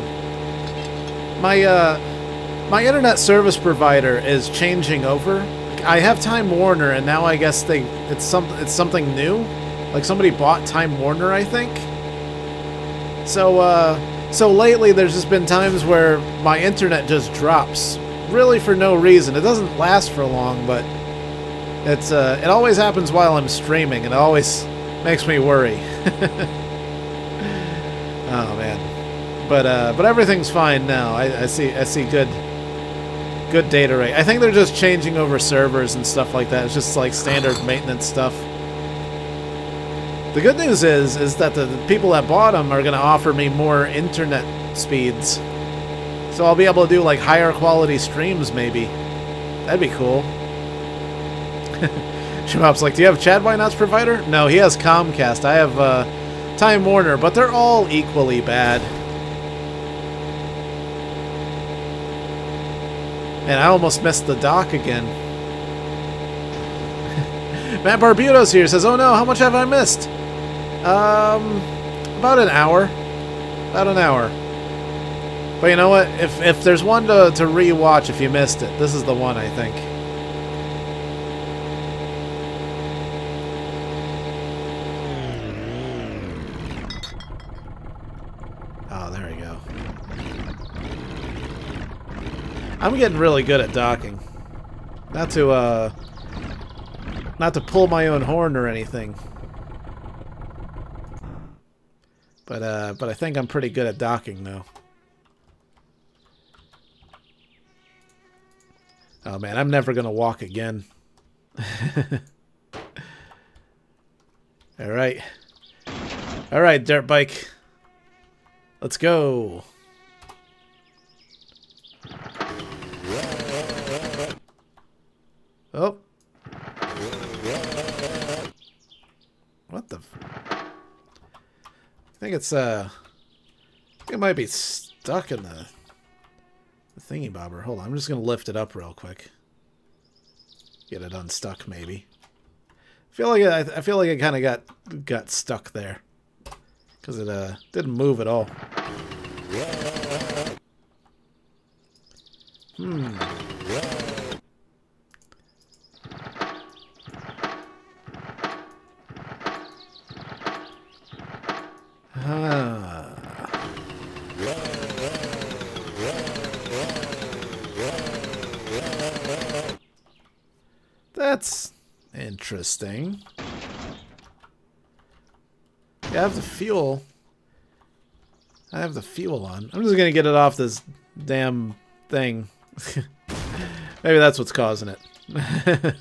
my internet service provider is changing over. I have Time Warner, and now I guess it's something new. Like somebody bought Time Warner, I think. So lately there's just been times where my internet just drops. Really for no reason. It doesn't last for long, but it always happens while I'm streaming, and it always makes me worry. Oh man, but everything's fine now. I see good data rate. I think they're just changing over servers and stuff like that. It's just like standard maintenance stuff. The good news is that the people that bought them are going to offer me more internet speeds. So I'll be able to do like higher quality streams maybe. That'd be cool. Shemop's like, do you have Chad Wynot's provider? No, he has Comcast. I have Time Warner, but they're all equally bad. And I almost missed the dock again. Matt Barbudos here says, oh no, how much have I missed? About an hour. About an hour. But you know what? If there's one to re-watch if you missed it, this is the one, I think. Oh, there we go. I'm getting really good at docking. Not to pull my own horn or anything. But I think I'm pretty good at docking now. Oh man, I'm never gonna walk again. Alright. Alright, dirt bike. Let's go. Oh. What the think it's I think it might be stuck in the thingy bobber. Hold on, I'm just gonna lift it up real quick. Get it unstuck, maybe. I feel like it kind of got stuck there because it didn't move at all. That's interesting. Yeah, I have the fuel. I have the fuel on. I'm just gonna get it off this damn thing. Maybe that's what's causing it.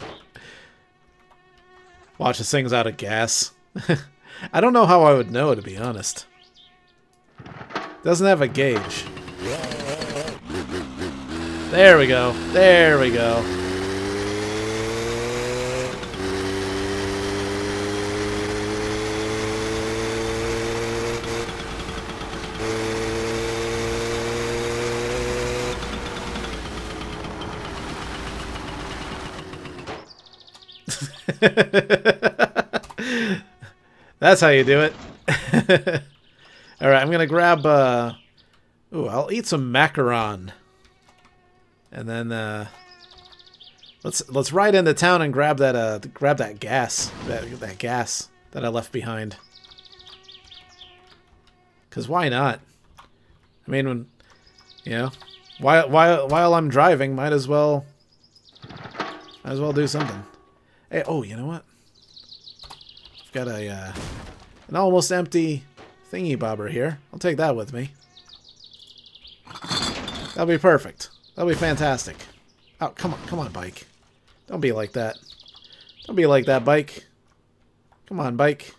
Watch, this thing's out of gas. I don't know how I would know, to be honest. Doesn't have a gauge. There we go. There we go. That's how you do it. Alright, I'm gonna grab ooh, I'll eat some macaron. And then let's ride into town and grab that gas. That gas that I left behind. 'Cause why not? I mean, when you know, while I'm driving, might as well do something. Hey, oh, you know what? I've got an almost empty thingy bobber here. I'll take that with me. That'll be perfect. That'll be fantastic. Oh, come on, bike. Don't be like that. Don't be like that, bike. Come on, bike.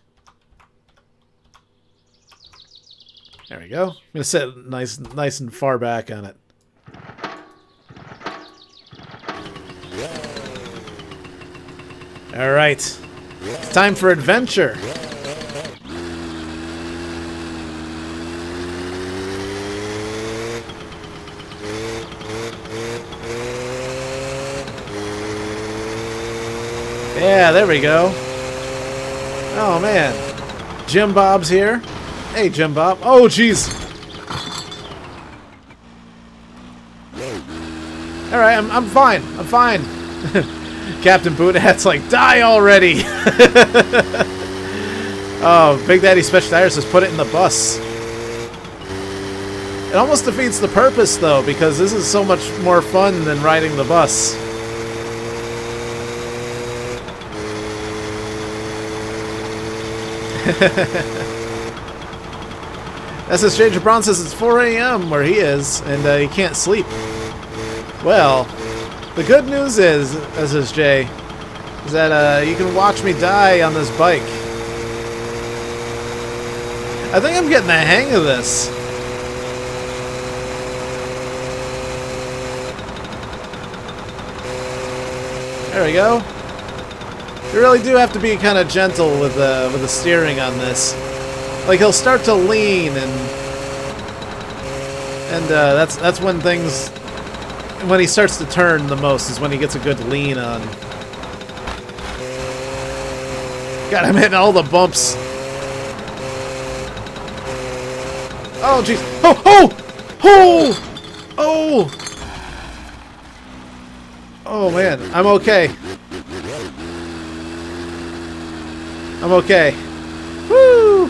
There we go. I'm gonna sit nice and far back on it. All right, it's time for adventure. Yeah, there we go. Oh man, Jim Bob's here. Hey, Jim Bob. Oh, jeez. All right, I'm fine. I'm fine. Captain Boot Hat's like, die already! Oh, Big Daddy Special Tires says put it in the bus. It almost defeats the purpose, though, because this is so much more fun than riding the bus. SSJ Jabron says it's 4 a.m. where he is, and he can't sleep. Well, the good news is, SSJ, is that you can watch me die on this bike. I think I'm getting the hang of this. There we go. You really do have to be kind of gentle with the steering on this. Like, he'll start to lean, and that's when things. When he starts to turn the most is when he gets a good lean on. God, I'm hitting all the bumps. Oh, jeez. Oh, oh! Oh! Oh! Oh, man. I'm okay. I'm okay. Woo!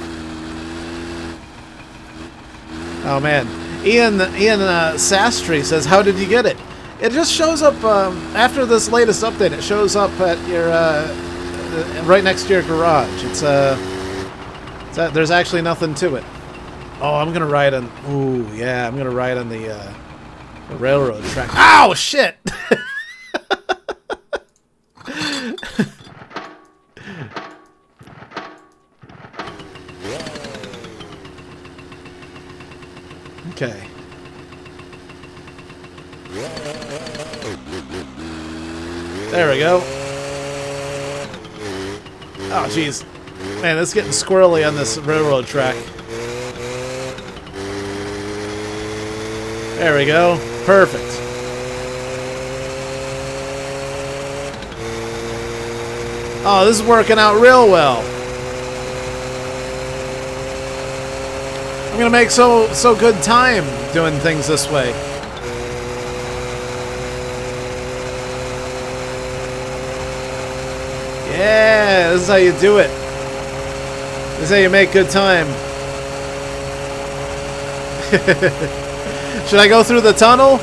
Oh, man. Ian Sastry says, how did you get it? It just shows up after this latest update. It shows up at your right next to your garage. There's actually nothing to it. Oh, I'm gonna ride on. Ooh, yeah, I'm gonna ride on the railroad track. Ow, shit! Okay. There we go. Oh, jeez. Man, it's getting squirrely on this railroad track. There we go. Perfect. Oh, this is working out real well. I'm gonna make so good time doing things this way. Yeah, this is how you do it. This is how you make good time. Should I go through the tunnel?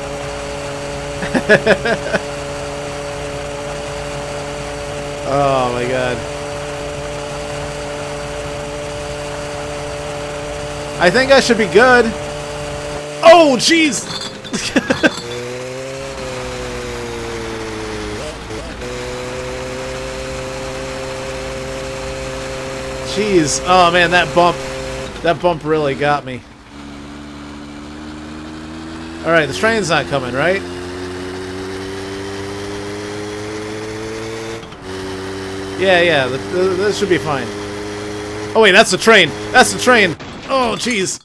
Oh my god. I think I should be good. Oh, jeez! Jeez. Oh man, that bump really got me. Alright, the train's not coming, right? Yeah, this should be fine. Oh wait, that's the train! That's the train! Oh, jeez!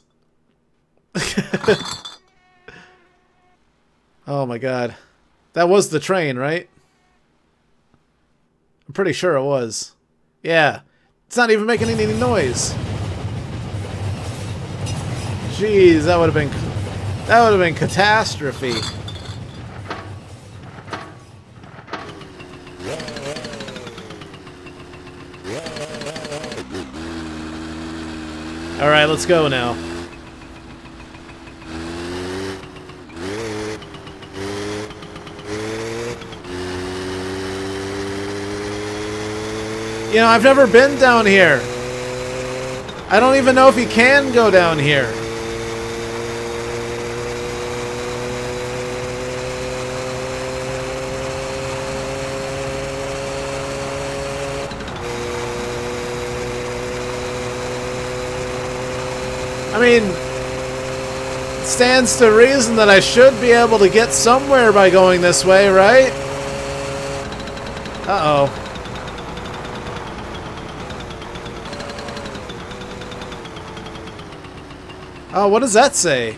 Oh my god. That was the train, right? I'm pretty sure it was. Yeah. It's not even making any noise. Jeez, that would have been catastrophe. All right, let's go now. You know, I've never been down here. I don't even know if you can go down here. I mean, it stands to reason that I should be able to get somewhere by going this way, right? Uh-oh. Oh, what does that say?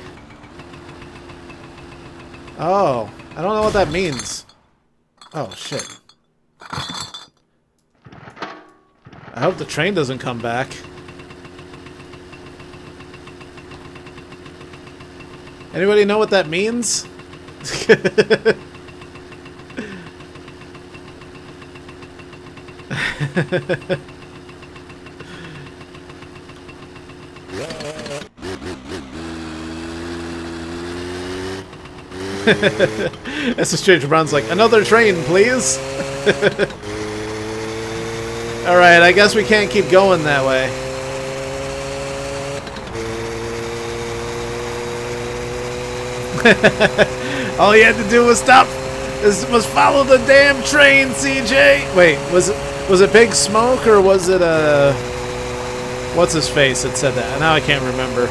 Oh, I don't know what that means. Oh, shit. I hope the train doesn't come back. Anybody know what that means? That's the Stranger Brown's like, another train, please. Alright, I guess we can't keep going that way. All you had to do was was follow the damn train, CJ. Wait, was it Big Smoke or was it what's his face that said that? Now I can't remember.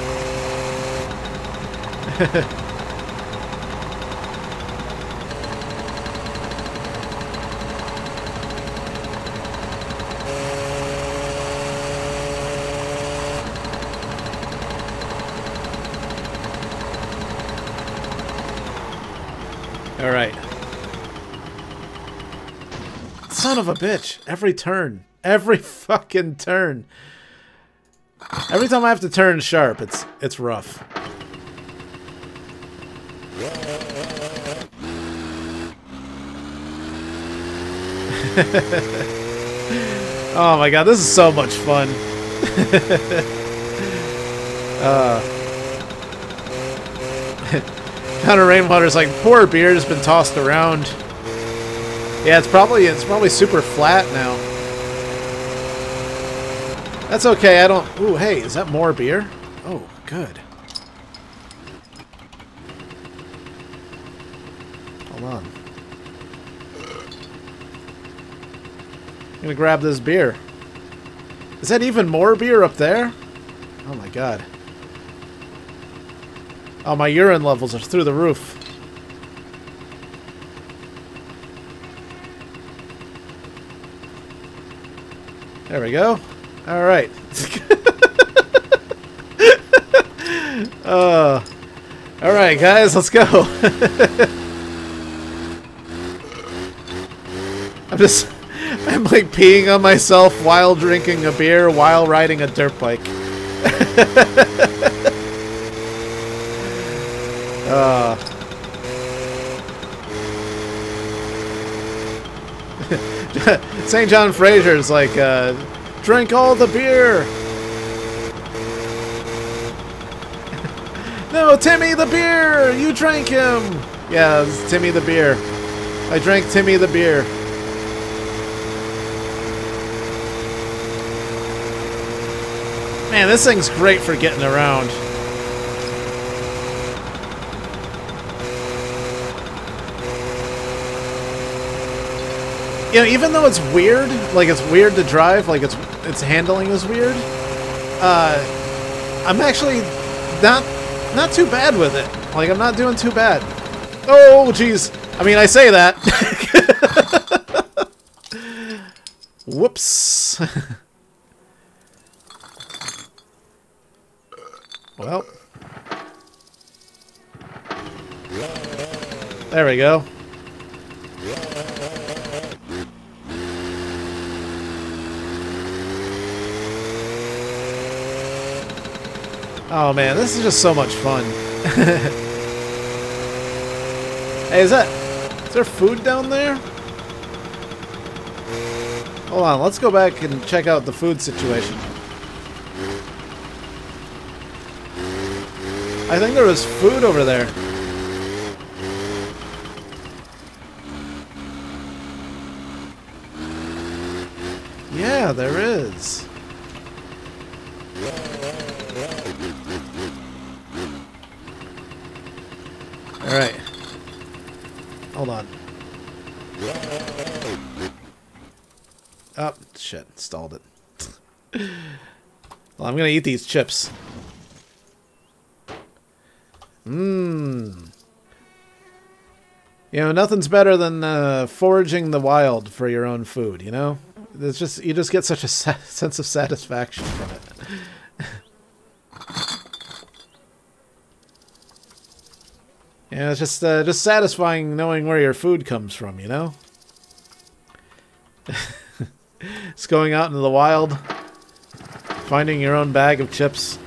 All right. Son of a bitch. Every turn. Every fucking turn. Every time I have to turn sharp, it's rough. Oh my god, this is so much fun. Connor Rainwater's like, poor beer has been tossed around. Yeah, it's probably super flat now. That's okay, I don't... Ooh, hey, is that more beer? Oh, good. Hold on. I'm gonna grab this beer. Is that even more beer up there? Oh my god. Oh, my urine levels are through the roof. There we go. All right. Alright, guys, let's go. I'm like peeing on myself while drinking a beer while riding a dirt bike. St. John Fraser's like, drink all the beer. No, Timmy the beer! You drank him! Yeah, it was Timmy the beer. I drank Timmy the beer. Man, this thing's great for getting around. You know, even though it's weird, like it's weird to drive, like its handling is weird, I'm actually not too bad with it. Like, I'm not doing too bad. Oh, jeez. I mean, I say that. Whoops. Well. There we go. Oh man, this is just so much fun. Hey, is there food down there? Hold on, let's go back and check out the food situation. I think there was food over there. Yeah, there is. Alright. Hold on. Oh, shit. Stalled it. Well, I'm gonna eat these chips. Mmm. You know, nothing's better than foraging the wild for your own food, you know? It's just, you just get such a sense of satisfaction from it. Yeah, it's just satisfying knowing where your food comes from, you know? It's going out into the wild, finding your own bag of chips.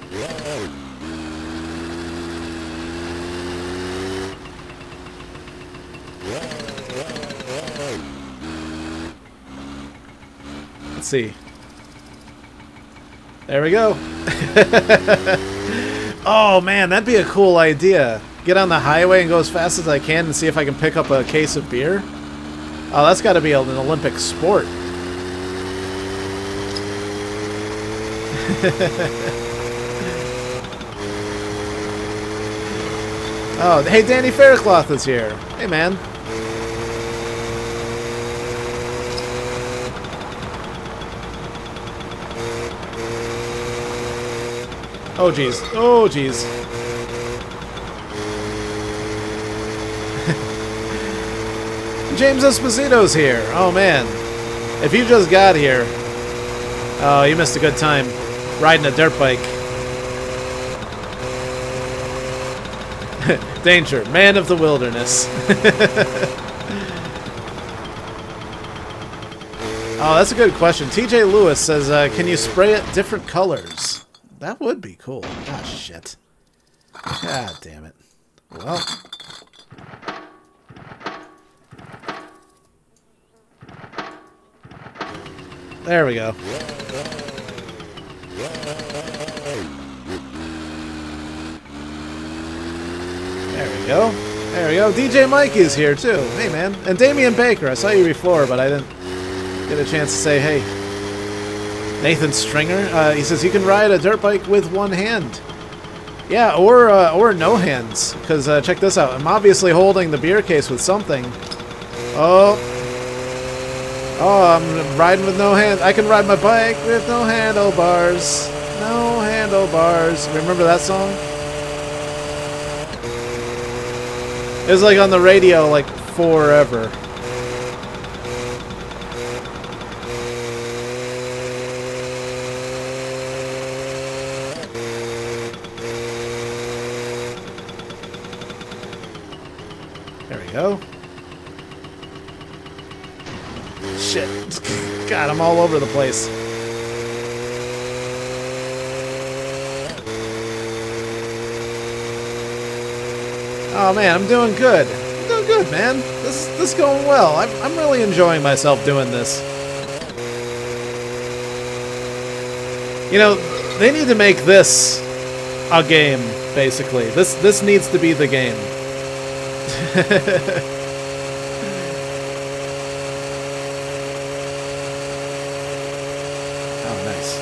Let's see. There we go. Oh man, that'd be a cool idea. Get on the highway and go as fast as I can and see if I can pick up a case of beer. Oh, that's got to be an Olympic sport. Oh, hey, Danny Faircloth is here. Hey, man. Oh, jeez. Oh, jeez. James Esposito's here. Oh, man. If you just got here... Oh, you missed a good time riding a dirt bike. Danger. Man of the wilderness. Oh, that's a good question. TJ Lewis says, can you spray it different colors? That would be cool. Gosh, shit. God damn it. Well... There we go. There we go. There we go. DJ Mikey's here too. Hey man. And Damian Baker. I saw you before, but I didn't get a chance to say hey. Nathan Stringer. He says you can ride a dirt bike with one hand. Yeah, or no hands. Because check this out. I'm obviously holding the beer case with something. Oh. Oh, I'm riding with no hands. I can ride my bike with no handlebars. No handlebars. Remember that song? It was like on the radio like forever. go. Shit. God, I'm all over the place. Oh man, I'm doing good. I'm doing good, man. This is going well. I'm really enjoying myself doing this. You know, they need to make this a game, basically. This needs to be the game. Oh, nice.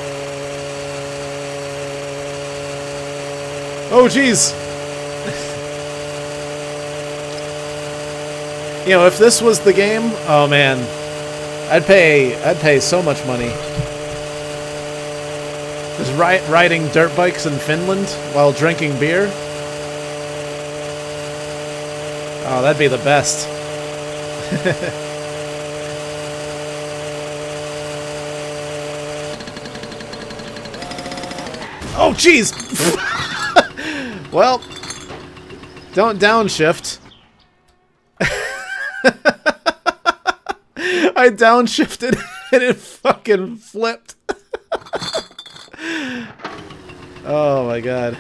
Oh, jeez. You know, if this was the game, oh man, I'd pay so much money. Just riding dirt bikes in Finland while drinking beer. Oh, that'd be the best. Oh, jeez! Well, don't downshift. I downshifted and it fucking flipped. Oh my god.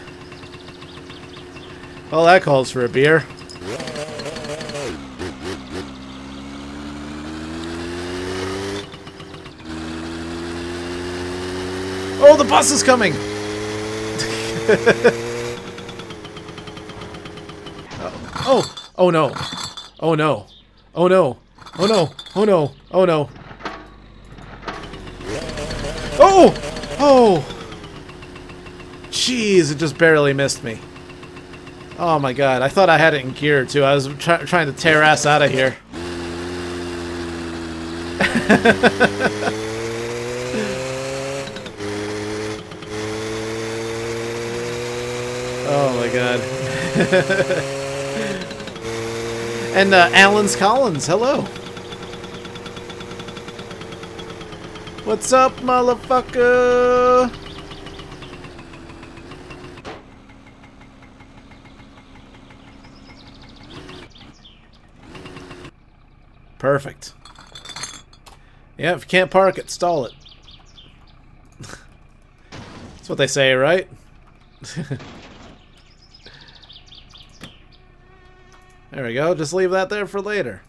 Well, that calls for a beer. Oh, the bus is coming! Oh no. Oh no. Oh no. Oh no. Oh no. Oh no. Oh! Oh! Jeez, it just barely missed me. Oh my god, I thought I had it in gear too. I was trying to tear ass out of here. Oh my god. And Alan's Collins, hello. What's up, motherfucker? Perfect. Yeah, if you can't park it, stall it. That's what they say, right? There we go. Just leave that there for later.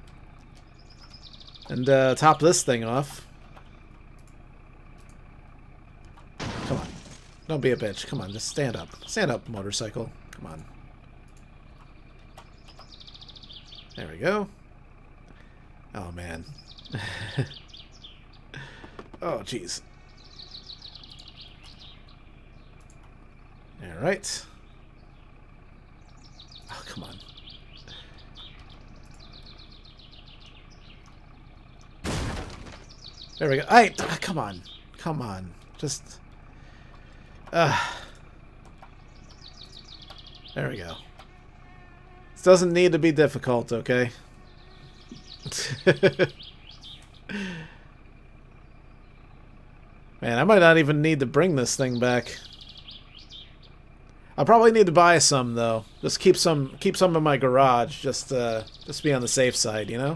And top this thing off. Come on. Don't be a bitch. Come on, just stand up. Stand up, motorcycle. Come on. There we go. Oh, man. Oh, jeez. All right. Oh, come on. There we go. Come on. Come on. Just... There we go. This doesn't need to be difficult, okay? Man, I might not even need to bring this thing back. I'll probably need to buy some though. Just keep some in my garage, just be on the safe side, you know?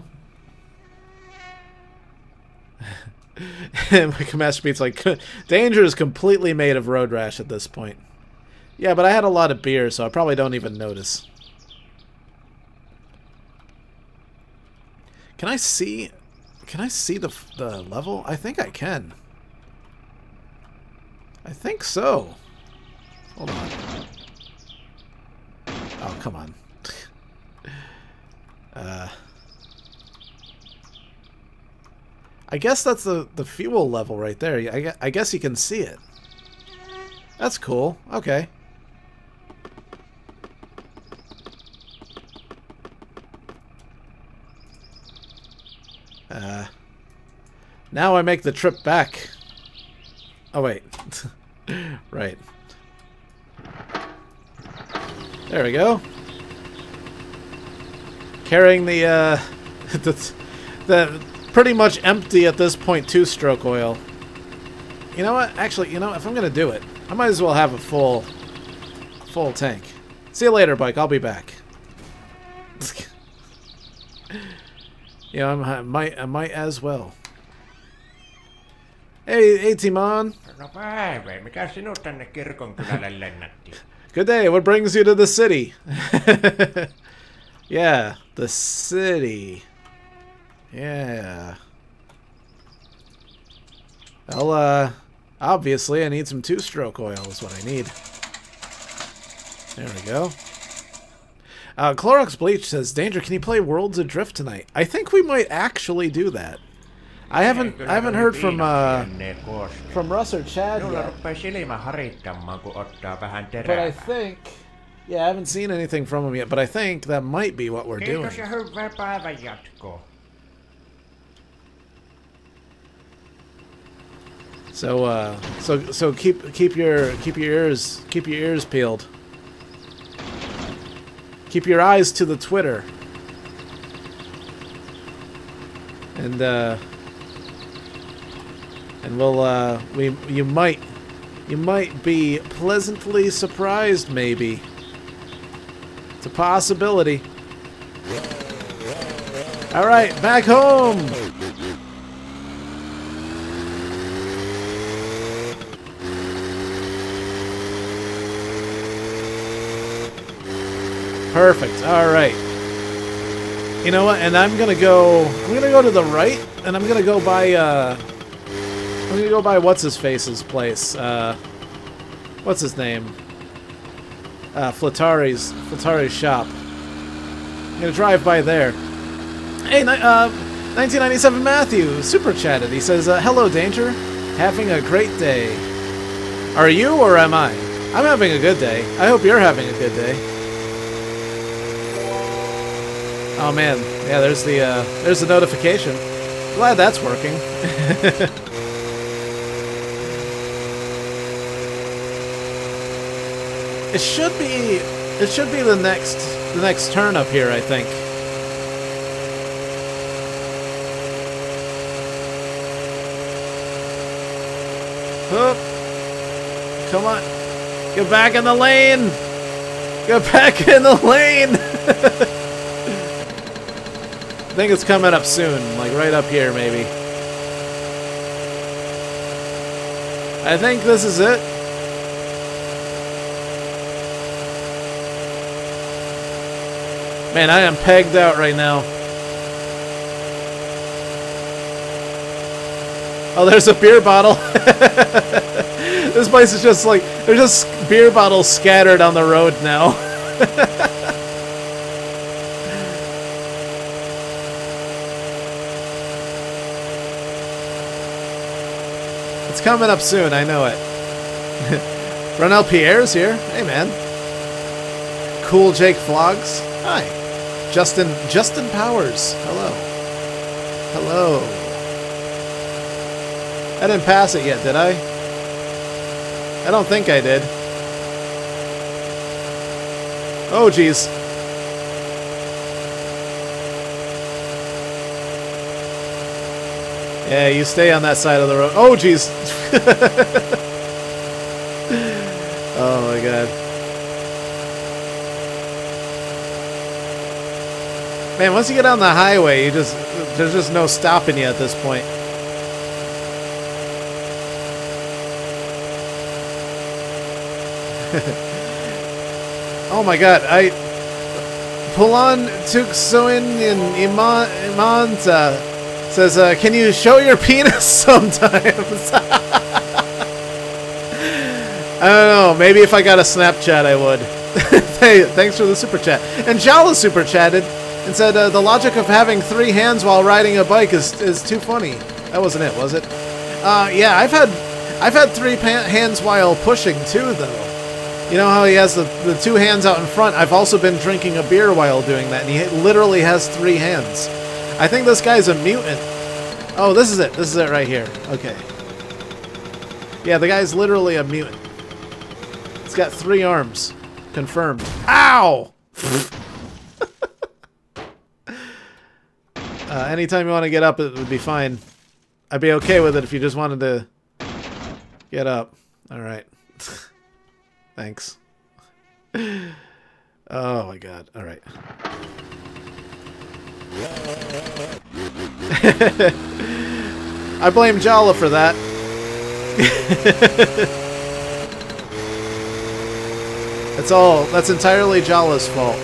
And my Master Beat's like, danger is completely made of road rash at this point. Yeah, but I had a lot of beer, so I probably don't even notice. Can I see the level? I think I can. I think so. Hold on. Oh, come on. I guess that's the fuel level right there. I guess you can see it. That's cool. Okay. Now I make the trip back. Oh, wait. Right. There we go. Carrying the pretty much empty at this point two-stroke oil. You know what? Actually, you know, if I'm gonna do it, I might as well have a full tank. See you later, bike. I'll be back. Yeah, I might as well. Hey, Timon. No päivä, mikä sinut tänne kirkonkylälle lennätti? Good day, what brings you to the city? Yeah, the city. Yeah. Well, obviously I need some two-stroke oil is what I need. There we go. Clorox Bleach says, Danger, can you play Worlds Adrift tonight? I think we might actually do that. I haven't heard from Russ or Chad yet. But I think, yeah, I haven't seen anything from him yet, but I think that might be what we're doing. So keep your ears peeled. Keep your eyes to the Twitter. And we'll you might be pleasantly surprised, maybe. It's a possibility. All right, back home. Perfect. All right. You know what? And I'm gonna go to the right, and I'm gonna go by what's his face's place. What's his name? Flatari's shop. I'm gonna drive by there. Hey, 1997 Matthew super chatted. He says, "Hello, Danger. Having a great day. Are you or am I? I'm having a good day. I hope you're having a good day." Oh man, yeah. There's the notification. Glad that's working. It should be the next turn up here, I think. Hup. Come on. Get back in the lane. Get back in the lane. I think it's coming up soon, like right up here, maybe. I think this is it. Man, I am pegged out right now. Oh, there's a beer bottle. This place is just like, there's just beer bottles scattered on the road now. It's coming up soon, I know it. Ronel Pierre's here. Hey, man. Cool Jake Vlogs. Hi. Justin Powers. Hello. Hello. I didn't pass it yet, did I? I don't think I did. Oh, jeez. Yeah, you stay on that side of the road. Oh, jeez. Oh, my God. Man, once you get on the highway, there's just no stopping you at this point. Oh my God, Pulan Tuksoin in Imanta says, can you show your penis sometimes? I don't know, maybe if I got a Snapchat I would. Hey, thanks for the super chat. And Jala super chatted and said, the logic of having 3 hands while riding a bike is too funny. That wasn't it, was it? Yeah, I've had 3 hands while pushing too, though. You know how he has the 2 hands out in front? I've also been drinking a beer while doing that, and he literally has 3 hands. I think this guy's a mutant. Oh, this is it. This is it right here. Okay. Yeah, the guy's literally a mutant. He's got 3 arms. Confirmed. Ow! Anytime you want to get up, it would be fine. I'd be okay with it if you just wanted to get up. Alright. Thanks. Oh my God. Alright. I blame Jala for that. That's entirely Jala's fault.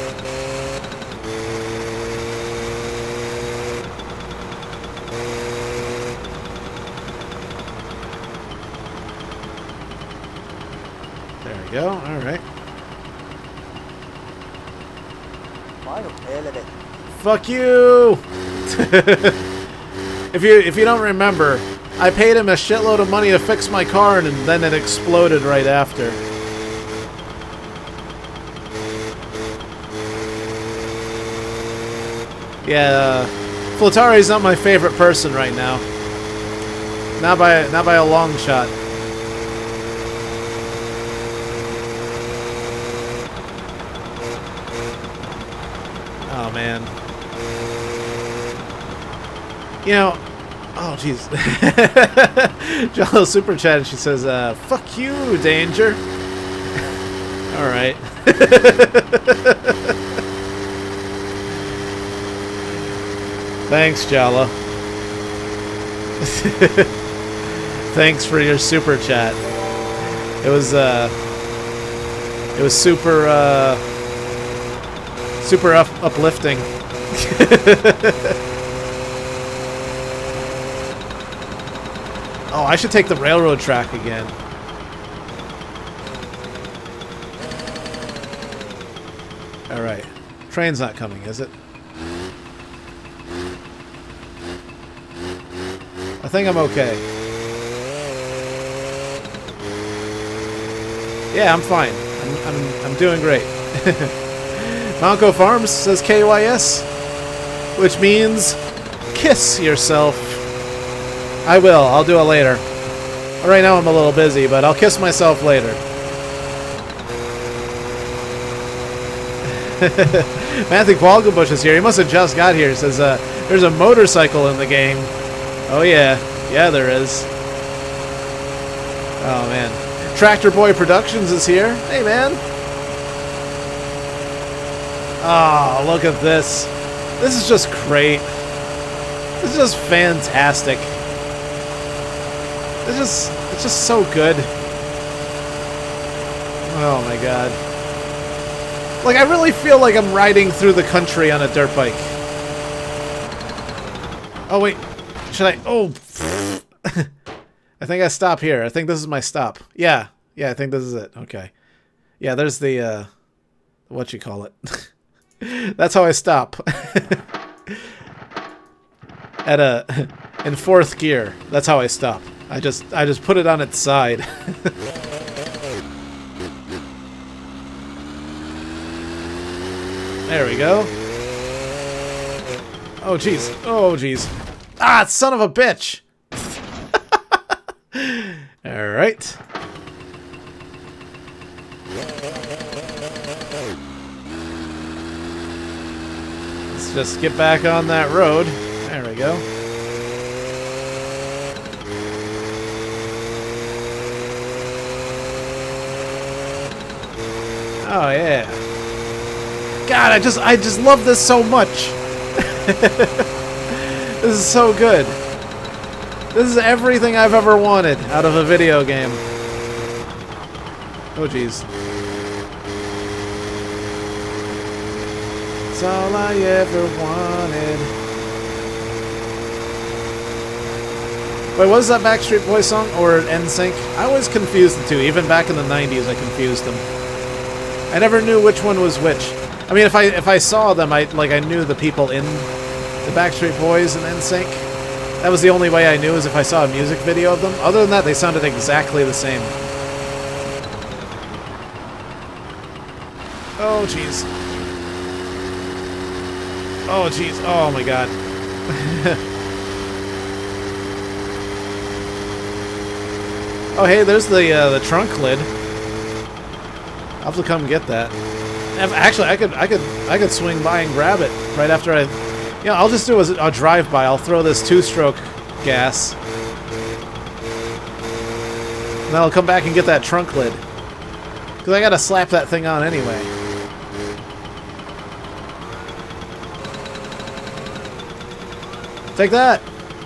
There we go. All right. Fuck you! If you don't remember, I paid him a shitload of money to fix my car, and then it exploded right after. Yeah, Flotari's not my favorite person right now. Not by a long shot. Oh man. You know, oh jeez. Jalo super chat. She says, "Fuck you, Danger." All right. Thanks, Jala. Thanks for your super chat. It was super super uplifting. Oh, I should take the railroad track again. All right, train's not coming, is it? I think I'm okay. Yeah, I'm fine. I'm doing great. Monco Farms says KYS, which means kiss yourself. I will. I'll do it later. Right now I'm a little busy, but I'll kiss myself later. Matthew Qualgabush is here. He must have just got here. He says, there's a motorcycle in the game. Oh yeah. Yeah, there is. Oh man. Tractor Boy Productions is here. Hey man. Oh, look at this. This is just great. This is just fantastic. It's just so good. Oh my god. Like, I really feel like I'm riding through the country on a dirt bike. Oh wait. Should I? Oh. I think I stop here. I think this is my stop. Yeah. Yeah, I think this is it. Okay. Yeah, there's the, what you call it. That's how I stop. In fourth gear. That's how I stop. I just put it on its side. There we go. Oh jeez. Oh jeez. Ah, son of a bitch. All right. Let's just get back on that road. There we go. Oh yeah. God, I just love this so much. This is so good. This is everything I've ever wanted out of a video game. Oh jeez. It's all I ever wanted. Wait, what is that Backstreet Boys song? Or NSYNC? I always confused the two. Even back in the 90s, I confused them. I never knew which one was which. I mean, if I saw them, I knew the people in the Backstreet Boys and NSYNC. That was the only way I knew, is if I saw a music video of them. Other than that, they sounded exactly the same. Oh, jeez. Oh, jeez. Oh, my God. Oh, hey, there's the trunk lid. I'll have to come get that. Actually, I could swing by and grab it right after I... Yeah, I'll just do a drive-by. I'll throw this two-stroke gas. And then I'll come back and get that trunk lid. Because I gotta slap that thing on anyway. Take that!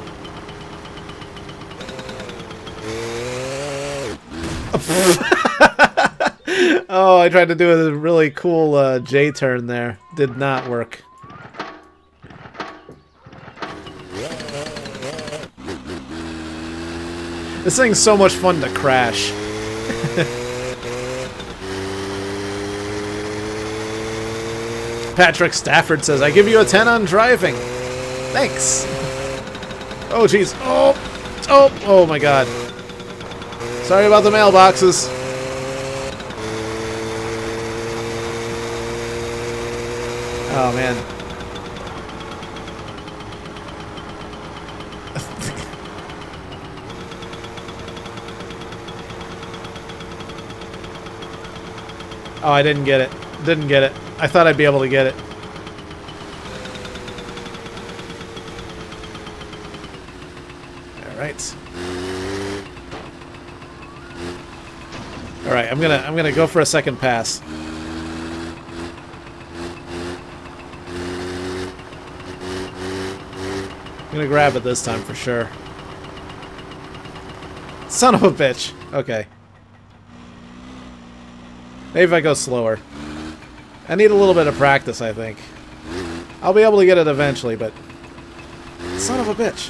Oh, I tried to do a really cool J-turn there. Did not work. This thing's so much fun to crash. Patrick Stafford says, I give you a 10 on driving. Thanks. Oh, jeez. Oh, oh, oh my God. Sorry about the mailboxes. Oh, man. Oh, I didn't get it. Didn't get it. I thought I'd be able to get it. Alright. Alright, I'm gonna go for a second pass. I'm gonna grab it this time for sure. Son of a bitch. Okay. Maybe if I go slower. I need a little bit of practice, I think. I'll be able to get it eventually, but... Son of a bitch.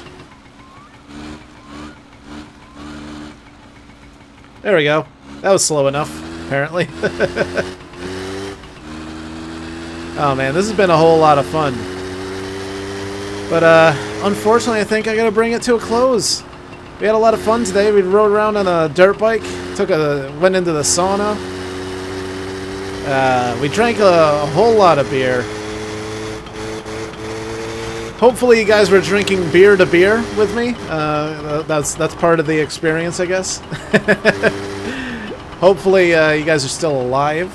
There we go. That was slow enough, apparently. Oh man, this has been a whole lot of fun. But, unfortunately, I think I gotta bring it to a close. We had a lot of fun today. We rode around on a dirt bike. Went into the sauna. We drank a whole lot of beer. Hopefully you guys were drinking beer to beer with me. That's part of the experience, I guess. Hopefully you guys are still alive.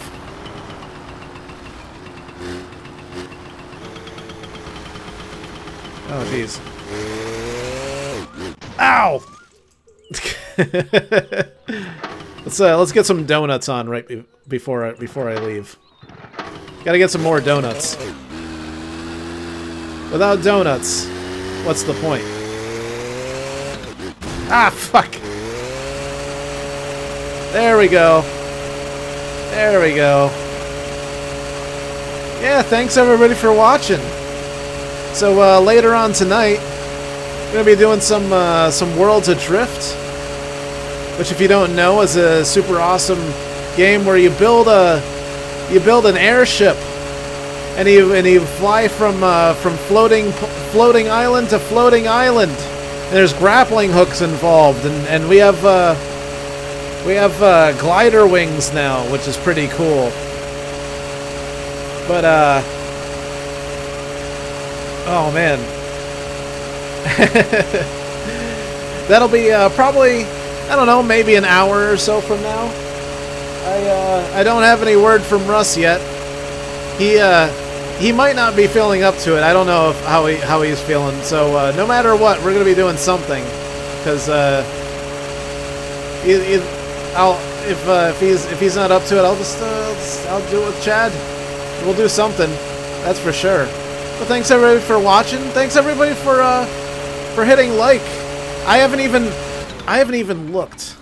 Oh, jeez. Ow! Let's get some donuts on right before I leave. Gotta get some more donuts. Without donuts, what's the point? Ah, fuck! There we go. There we go. Yeah, thanks everybody for watching. So later on tonight, we're gonna be doing some Worlds Adrift, which, if you don't know, is a super awesome game where you build an airship, and you fly from floating island to floating island. And there's grappling hooks involved, and we have glider wings now, which is pretty cool. But oh man, that'll be probably, I don't know, maybe an hour or so from now. I don't have any word from Russ yet. He might not be feeling up to it. I don't know how he's feeling. So no matter what, we're gonna be doing something, because if he's not up to it, I'll do it with Chad. We'll do something. That's for sure. But thanks everybody for watching. Thanks everybody for hitting like. I haven't even looked.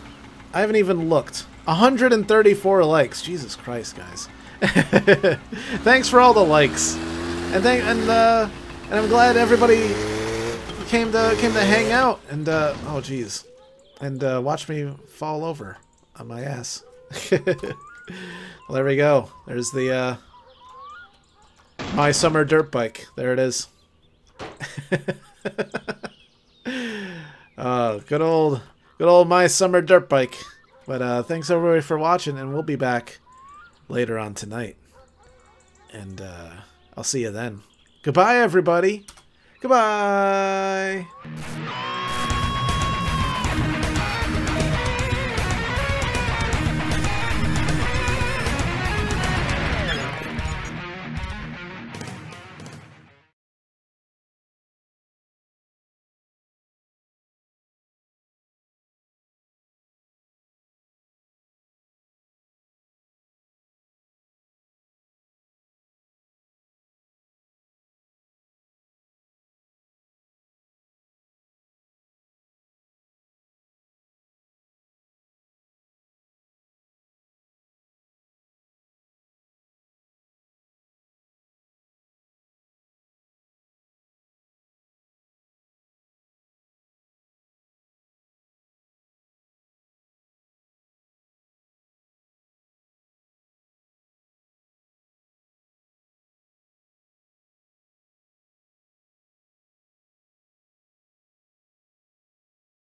134 likes. Jesus Christ, guys. Thanks for all the likes. And I'm glad everybody came to hang out and oh geez. And watch me fall over on my ass. Well, there we go. There's the My Summer Dirt Bike. There it is. Good old My Summer Dirt Bike. But thanks everybody for watching, and we'll be back later on tonight. And I'll see you then. Goodbye, everybody. Goodbye.